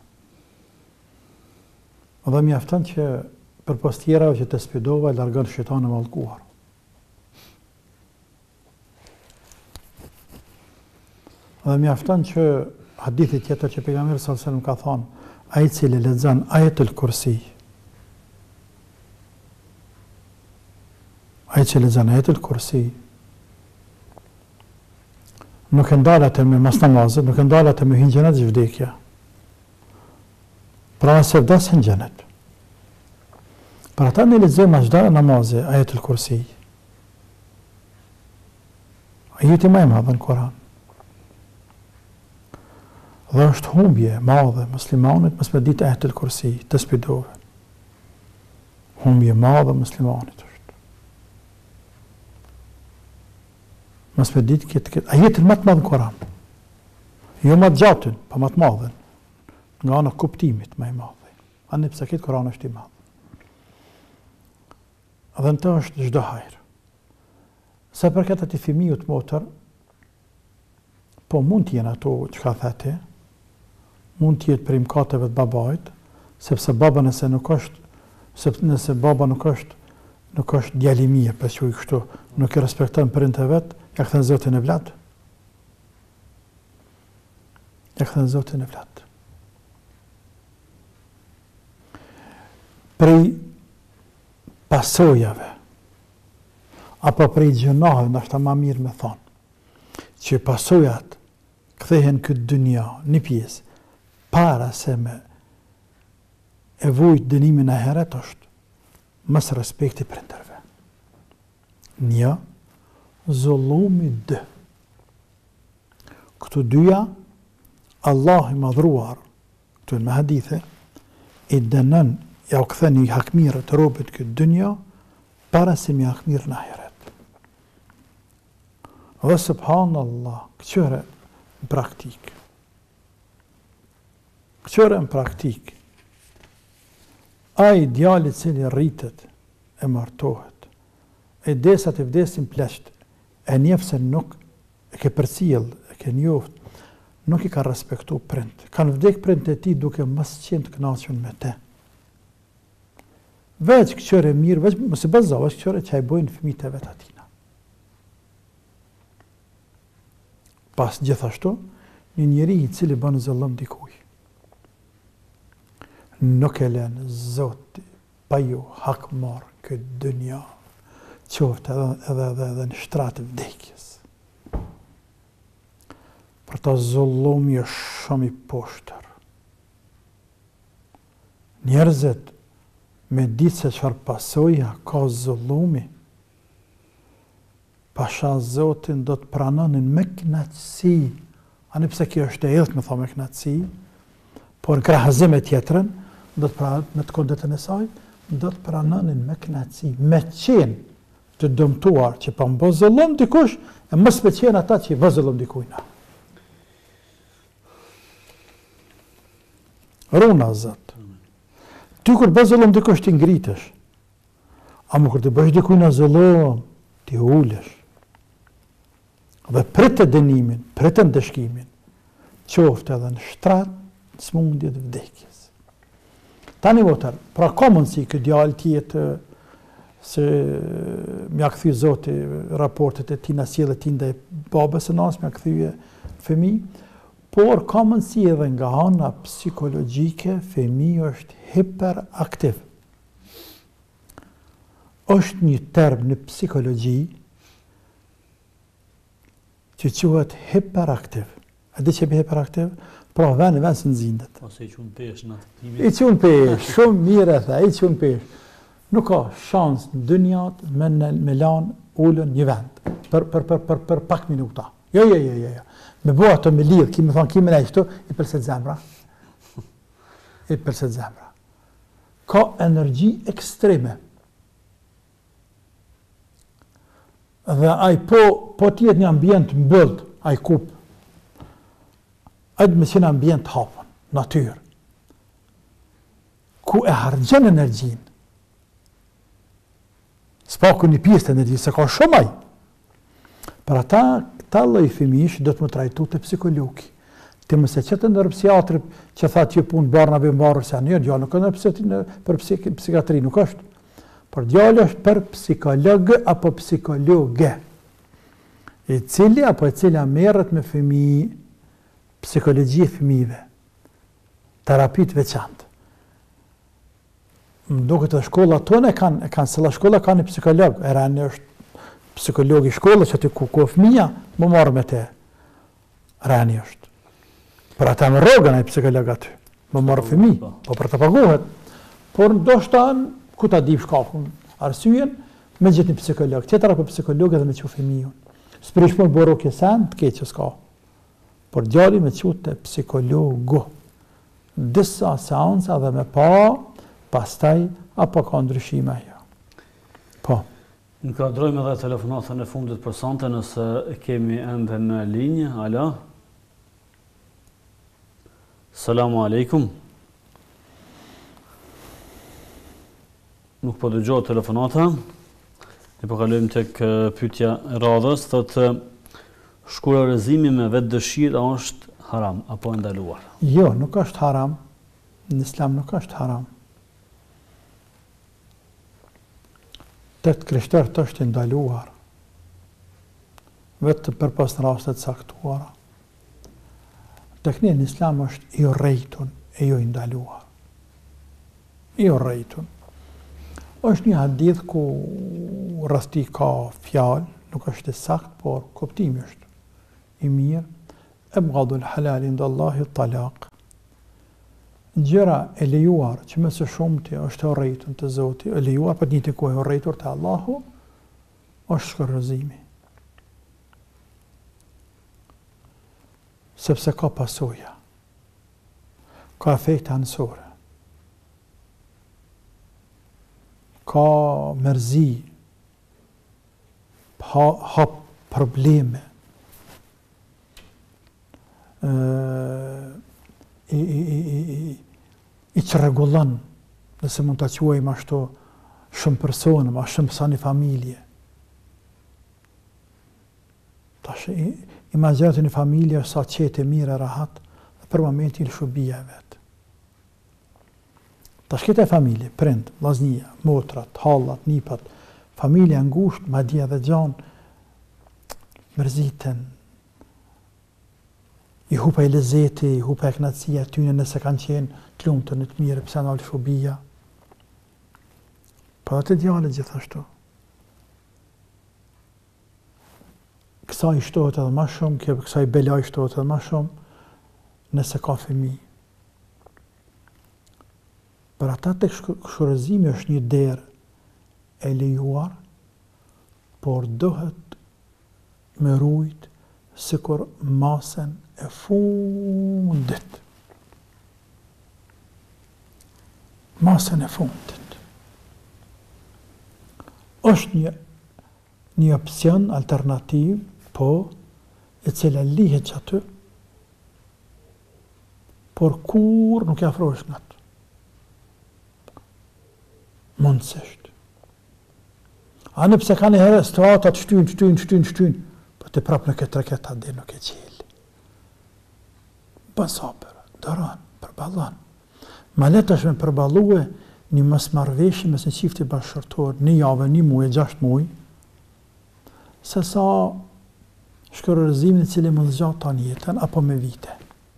Dhe mjafton që përpos tjerave që të svidova largon shejtanin e mallkuar. Dhe mjafton që hadithi tjetër që pejgamberi sallallahu alajhi wasallam ka thonë, ai i cili lexon ajetul kursi, ai që lexon ajetul kursi, nuk e ndalat me mas namazit, nuk e ndalat me hyjë në xhenet vdekja. Pra se vdes në xhenet. Pra ta ne lexojmë çdo namazë ajetul kursi. Ajeti më i madh në Kur'an. Dhe është humbje madhe muslimanit mos me ditë ajetul kursi, të spidove. Humbje madhe muslimanit është. Mos me ditë këtë ajetin më të madh në Kur'an. Jo më të gjatën, pa më të madhen. Nga ana kuptimit më i madh. Ani pse këtë Kur'an është i madh. Dhe në të është çdo hajër. Sa përket atij fëmiu të motër, po mund të jenë ato që ka thënë, mund të jetë për imkateve të babait, sepse baba nëse baba nuk është djali i mirë, pse ju kështu, nuk e respekton prindët e vet, ja kthen Zotin e vlat. Ja kthen Zotin e vlat. Prej pasojave, apo prej gjënave, ndoshta më mirë me thonë, që pasojat kthehen këtë dynja, një pjesë, para se me e vujt dënimin e heret është mos respekti prindërve. Një, zullumi dë. Këtu dyja, Allah i madhruar, këtu në hadithe, i dënën, ja u kthen i hakmirë të robit këtë dynja, para se mi hakmirë në heret. Dhe subhanallah, këqëre në praktikë. Këqëre në praktikë. Ai djali cili rritet, e martohet, e desat e vdesin plesht, e njef se nuk e ke përcjell, e ke njoft, nuk i ka respektu prind. Kanë vdek prind e ti duke mos qenë të kënaqur me te. Veç këqëre mirë, veç mos e bazo, veç këqëre që ai bojnë fëmijët e vet atina. Pas gjithashtu, një njeri i cili bën zullum dikuj, nuk e lën Zoti pa ju hak marr këtë dynja, qoftë edhe në shtratë vdekjes. Për ta zullumi është shumë i poshtër. Njerëzit me ditë se çfarë pasoja ka zullumi, pasha Zotin do të pranonin me kënaqësi, ani pse kjo është e edhët me thonë me kënaqësi, por krahazim e tjetrën, do të pranonin me të kondetën e saj, do të pranonin me kënaqësi, me qenë të dëmtuar që pa më zullum dikush, e mos me qenë ata që i bë zullum dikujna. Runa Zot. Ty kur bë zullum dikush ti ngritesh. Ama kur të bësh dikujna zullum, ti ulesh. Dhe pritë dënimin, pritë ndëshkimin, qoftë edhe në shtrat, në smundje dhe vdekjes. Tani votër, pra ka mundësi këtë djalë tjetë se mja këthy Zoti raportet e tina sjellë e tinda e babës e nasë, mja këthy fëmi, por ka mundësi edhe nga ana psikologjike, fëmi është hiperaktiv. Është një term në psikologji që quhet hiperaktiv. A di që bëhe për aktiv? Pra vend së nëzindet. Ose i qunë pesh në atë I klimi. qunë pesh, shumë mire e the, i qunë pesh. Nuk ka shansë në dynjat me lanë ullën një vend, për pak minuta. Jo. Me bo ato me lidhë, kimi thonë, kimi ne qëtu, i përset zemra. I përset zemra. Ka energji ekstreme. Dhe aj po tjetë një ambient mbëllë, aj kup, aj me qenë ambient hapën, natyrë, ku e hargjën energjin. S'paku një pjesë të energjisë, se ka shumaj. Për ata, ta lloj fëmijësh do të më trajtu të psikologi. Ti mëse që të ndërë psiatri që tha që punë barna bëjmë barër se një, djallë nuk është për psikatri, nuk është. Por djallë është për psikolog apo psikologe, i cili apo e cila merret me fëmijë, psikologji e fëmijëve, terapit veçantë. Më duket të shkolla tonë kanë sëlla shkolla kanë një psikolog, e rani është psikolog i shkollës që ku fëmija më marrë me te. Rani është. Për ata më rogën e psikolog aty, më marrë fëmi, po për të paguhet. Por ndoshta ku ta di shkakun, arsyen, me gjithë një psikolog, tjetër apo psikolog edhe me që fëmijun. S'prish më boro kjesan, të keqë s'ka. Por djali me që të psikologu. Disa seansa dhe me pa, pastaj, apo ka ndryshime ajo. Po. Në kadrojmë edhe telefonatën e fundit për sonte, nëse kemi ende në linjë. Alo? Salamu alaikum. Nuk po dëgjohet telefonata. Ne po kalojmë tek pyetja e radhës, thotë shkullorëzimi me vetë dëshirë është haram apo ndaluar? Jo, nuk është haram. Në Islam nuk është haram. Tek krishterët është ndaluar. Vetë për pas në rastet saktuara. Tek ne në Islam është i urrejtun e jo i ndaluar. I urrejtun. Është një hadith ku rrëthi ka fjalë, nuk është i sakt, por kuptimi është i mirë. Ebgadul halal inda Allahi talaq. Gjëra e lejuar që më së shumti është e urrejtur të Zoti, e lejuar për një të kohë e urrejtur të Allahu, është shkullorëzimi. Sepse ka pasoja, ka efekte anësore, ka mërzi, hap probleme, i që regullon, nëse mund të quajmë ashtu shumë personë, ma shumë sa një familje. Tash, imagjinat një familje sa qete mire, rahat, dhe për momentin lë shubia vetë. Tash, këta familje, prind, vllaznia, motrat, hallat, nipat, familje ngusht, madje dhe gjanë, mërziten, i hupa i lezeti, i hupa e knatësia tyne nëse kanë qenë të lumtë në të mire, pëse në alë shubia. Po atë djale gjithashtu. Kësa i shtohet edhe ma shumë, kësa i bela i shtohet edhe ma shumë, nëse ka fëmi. Për ata të shkullorëzimi është një derë e lejuar, por dohet me rujt sikur masën e fundit. Masën e fundit. Është një opcion alternativ, po, e cila lihet që aty, por kur nuk e afrohesh nga të. Mundësisht. A nëpse ka një herë situatat shtynë, po të prapë në këtë reket atë dhe nuk e qeli. Bën sabër, dëran, përballon. Ma letë është me përballue një mosmarrëveshje mes një çifti bashkëshortor, një javë, një muaj, 6 muaj, se sa shkullorëzimin i cili mund zgjat tani jetën apo me vite.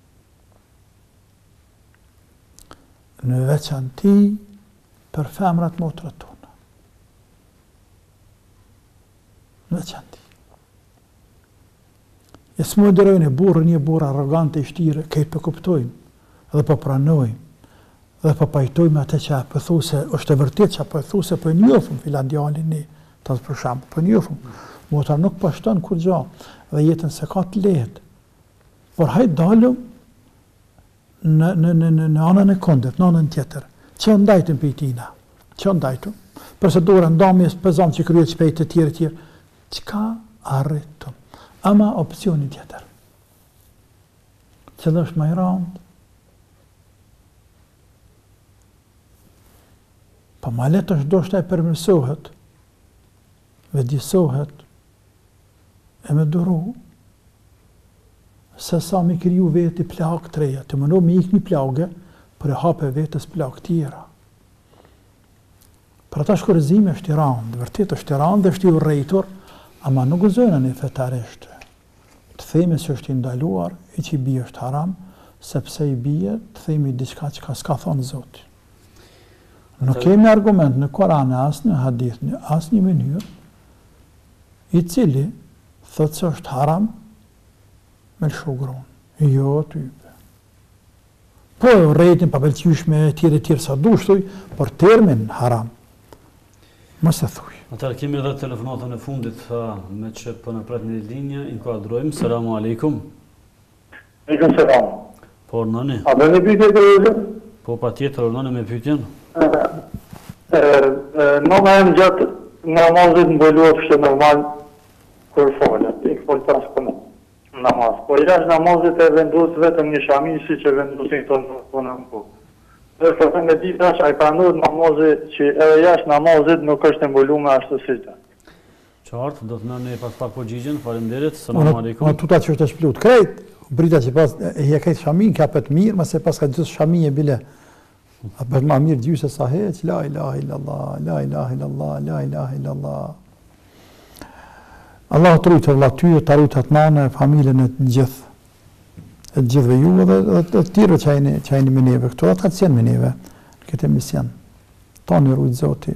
Në veçanti për femrat motrat tona. Në veçanti. E s'mu ndërojnë e burë, një burë arrogante i shtire, këtë për kuptojmë, dhe për pranojmë, dhe për pajtojmë atë që për thu se, është e vërtet që për thu se për njofëm Finlandialin një, të të përshamë, për njofëm. Motra nuk pashton kur gjo, dhe jetën se ka të lehtë. Por hajtë dalëm në anën e kondet, në anën tjetër, që ndajtëm për i tina, që ndajtëm, procedura ndamjes pëzam që kryet shpejt të tjere, qka arritëm, ama opcioni tjetër. Që dhe është ma i randë, pa ma letë është do shta e përmërsohet, vedisohet, e me duru, se sa me kriju veti plak të reja, të mëno me ikni plagë, për e hape vetës plak tjera. Për ata shkërëzime është i randë, vërtet është i randë dhe është i urrejtur, ama nuk gëzojnë në fetareshte. Të themi se është i ndaluar, i që i bie është haram, sepse i bie të themi diçka që ka s'ka thonë Zoti. Nuk kemi argument në Koran, as në hadith, në as një mënyrë, i cili thotë se është haram me lëshugron. Jo të ype. Po e urrejtin pa pëlqyshme tjere sa dushtuj, por termin haram. Mëse thuj. Atër, kemi edhe telefonatën e fundit me që për në pret një linje, inkuadrojmë. Selamu alaikum. Alaikum selam. Por nëni? A dhe një pytje të rëzën? Po pa tjetër, nëni me pytjen? Nëma e më gjatë namazit në bëlluat është normal kër falet, i këfol pas këmë namaz. Po i rash namazit e vendus vetëm një shamisi që vendusin të në po. Dhe përse me ditë është, a i pranohet namazit që edhe jashtë namazit nuk është mbullu me ashtë të sita. Qartë, do të nëni pas pak po gjigjen, falemderit, selamu alaikum. Unë tuta që është e shplut krejt, brita që pas e hekajt shamin, ka pët mirë, ma se pas ka gjithë shamin e bile. A pët ma mirë gjyse sa heq, la ilaha illallah, la ilaha illallah, la ilaha illallah. Allah të rujtë vëlla ty, të rujtë atë nane, familjen e gjithë. E gjithëve ju dhe të tjere që ajni me neve këto, ata që jenë me neve në këtë emision. Ta në rujtë Zoti.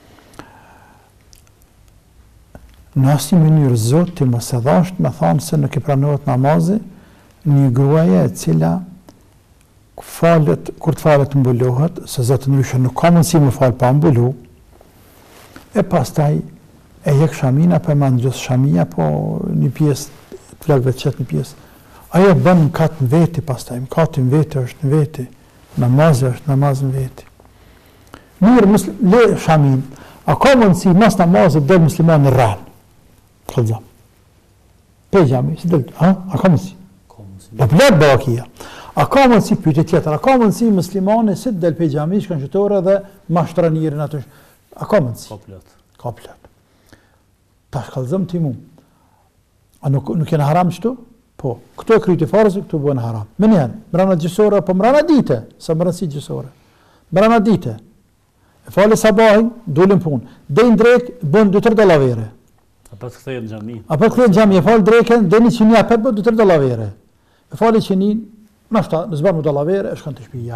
Në asë një mënyrë Zoti më se dhashtë me thamë se nuk i pranohet namazi, një gruaja e cila kur të falet mbullohet, se Zoti ndryshe nuk ka mundësi më falë pa mbullu, e pastaj e jek shamina, për ma në gjithë shamia, po një pjesë, të lagëve të qëtë një pjesë. Ajo bën mkat në veti pastaj, mkati në veti është në veti, namazi është namaz në veti. Mirë, le shamin, a ka mundësi mas namazit del musliman në rranë? Këllëzam. Pe gjami, si del, a ka mundësi? Do plët bakia. A ka mundësi, pyetje tjetër, a ka mundësi muslimani si del pe gjami, shkën qëtore dhe mashtranirën atë, a ka mundësi? Ka plët. Ka plët. Ta shkallëzëm ti mu. A nuk jena haram qëtu? Po, këto e kryti farëzë, këto bëhen haram. Me njerë, mërana gjësore, po mërana dite, sa mërënësi gjësore. Mërana dite, e fali sabahin, dullin punë. Dejnë drejk, bëhen 2-3 dollavere. Apet këthejë në gjami. Apet këthejë në gjami, e fali drejken, dejnë që një apet bëhen 2-3 dollavere. E fali që një, në zbarë më dollavere, e shkën të shpija.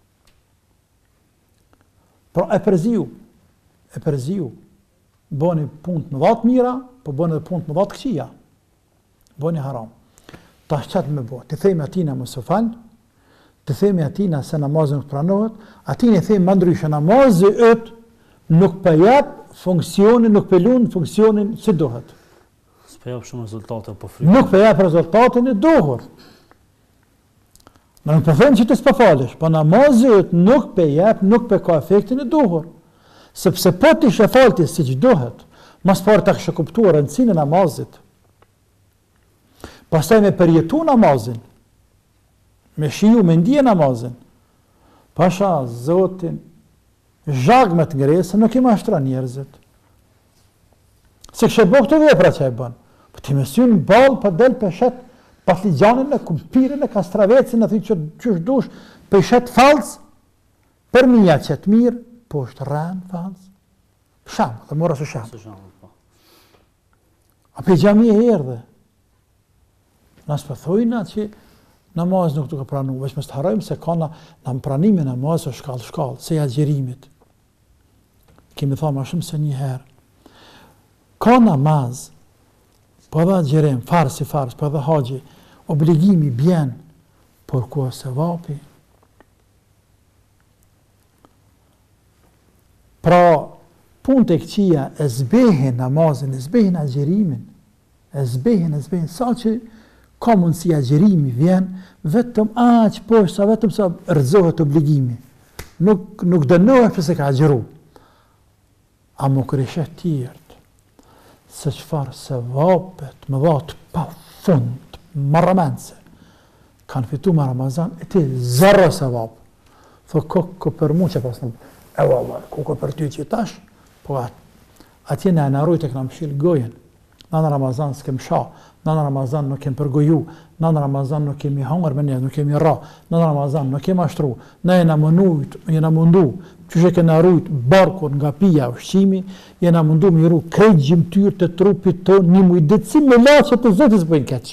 Por e përziu, bëhen i punë më dhatë mira, po bëhen edhe punë më dhatë këqia. Bëhen i haram. Ta shqatë me bo, të thejme atina më së falë, të thejme atina se namazën nuk pranohet, atina i thejme më ndryshë namazën nuk përjap funksionin, nuk pëllun funksionin si dohet. Së përjap shumë rezultate po frikë. Nuk përjap rezultatin e dohur. Në nuk përthejmë që të s'pëfalesh, po namazën nuk përjap, nuk përka efektin e dohur. Sepse po të ishe falti si që dohet, mas parë të kështë kuptuar rëndësinë e namazit, pastaj me përjetu namazin, me shiju, me ndje namazin, pasha Zotin, zhag me të ngresë, nuk i mashtra njerëzit. Se kështë e bo këto vepra që e bën, për ti me synë balë, për del për shetë patligjanin e kumpirin e kastravecin, e thi që është dush, për shetë falës, për mija që të mirë, po është rënë falës. Shamë, dhe mora së shamë. A për gjami e erdhe, nësë përthojna që namaz nuk të ka pranu, veç me së të harojmë se ka në pranime namaz o shkallë, se agjerimit. Kemi tha ma shumë se një herë. Ka namaz po edhe agjerim, farz si farz, po edhe haxhi, obligimi bjen, por ku se vapi. Pra, punë të këqia e zbehin namazin, e zbehin agjerimin, e zbehin, sa që ka mundësi agjerimi vjen, vetëm aq poshtë, sa vetëm sa rëzohet obligimi. Nuk dënohet pëse ka agjeru. A më kërëshet tjertë, se qëfar se vapet, më dhatë pa fund, marramense, kanë fitu me Ramazan, e ti zërë se vapë. Thë kokë për mu që pas në, e vallar, kokë për ty që tash, po atje në enarujt e këna më shilë gojen. Në Ramazan s'kem sha, në Ramazan nuk kem përgoju, në Ramazan nuk kemi hangër me një, nuk kemi ra, në Ramazan nuk kem ashtru, në jena mundu, që që kena rujt barkur nga pija ushqimi, jena mundu me ru krejt gjimtyr të trupit të një mujdetësi me laqët të zëtës bëjnë keqë.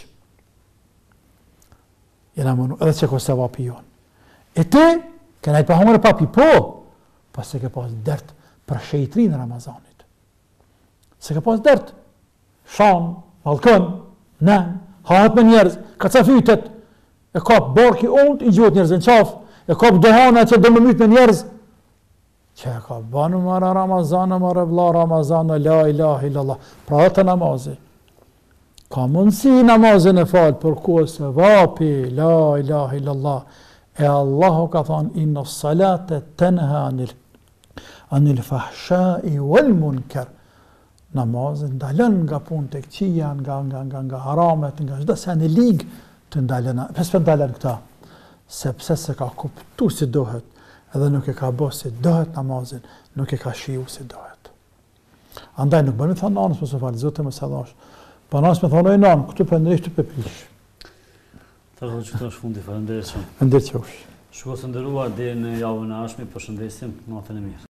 Jena mundu, edhe që ko se vapi jonë. E te, kena i pa hangër e papi, pas se ke pas dert për shejtri në Ramazanit. Se ke pas dert, shanë, balkën, hahet me njerëz, ka ca fytet, e kap barki unt, i gjot njerëz në qaf, e kap dohana që dhe më myt me njerëz, që e ka banu mara Ramazanë, mara vla Ramazanë, la ilaha illallah, pra të namazi. Ka mundësi namazin e falë, për ku se vapi, la ilaha illallah, e Allahu ka thonë, inna salate tenha anil fahshai wal munkar. Namazin ndalën nga punë të këqija, nga haramet, nga çdo se në ligë të ndalën. Pse ndalën këta? Sepse se ka kuptu si dohet, edhe nuk e ka bo si dohet namazin, nuk e ka shiju si dohet. Andaj nuk bëni thonë nanës më së falë, zote më se dhash. Pa nanës me thonë, nanë, këtu për ndërish të pepish. Të rrë që të është fundi, falenderoj shumë. Ndërë që është. Shkues të nderuar, deri në javën e ardhshme, përshëndesim, natën e mirë.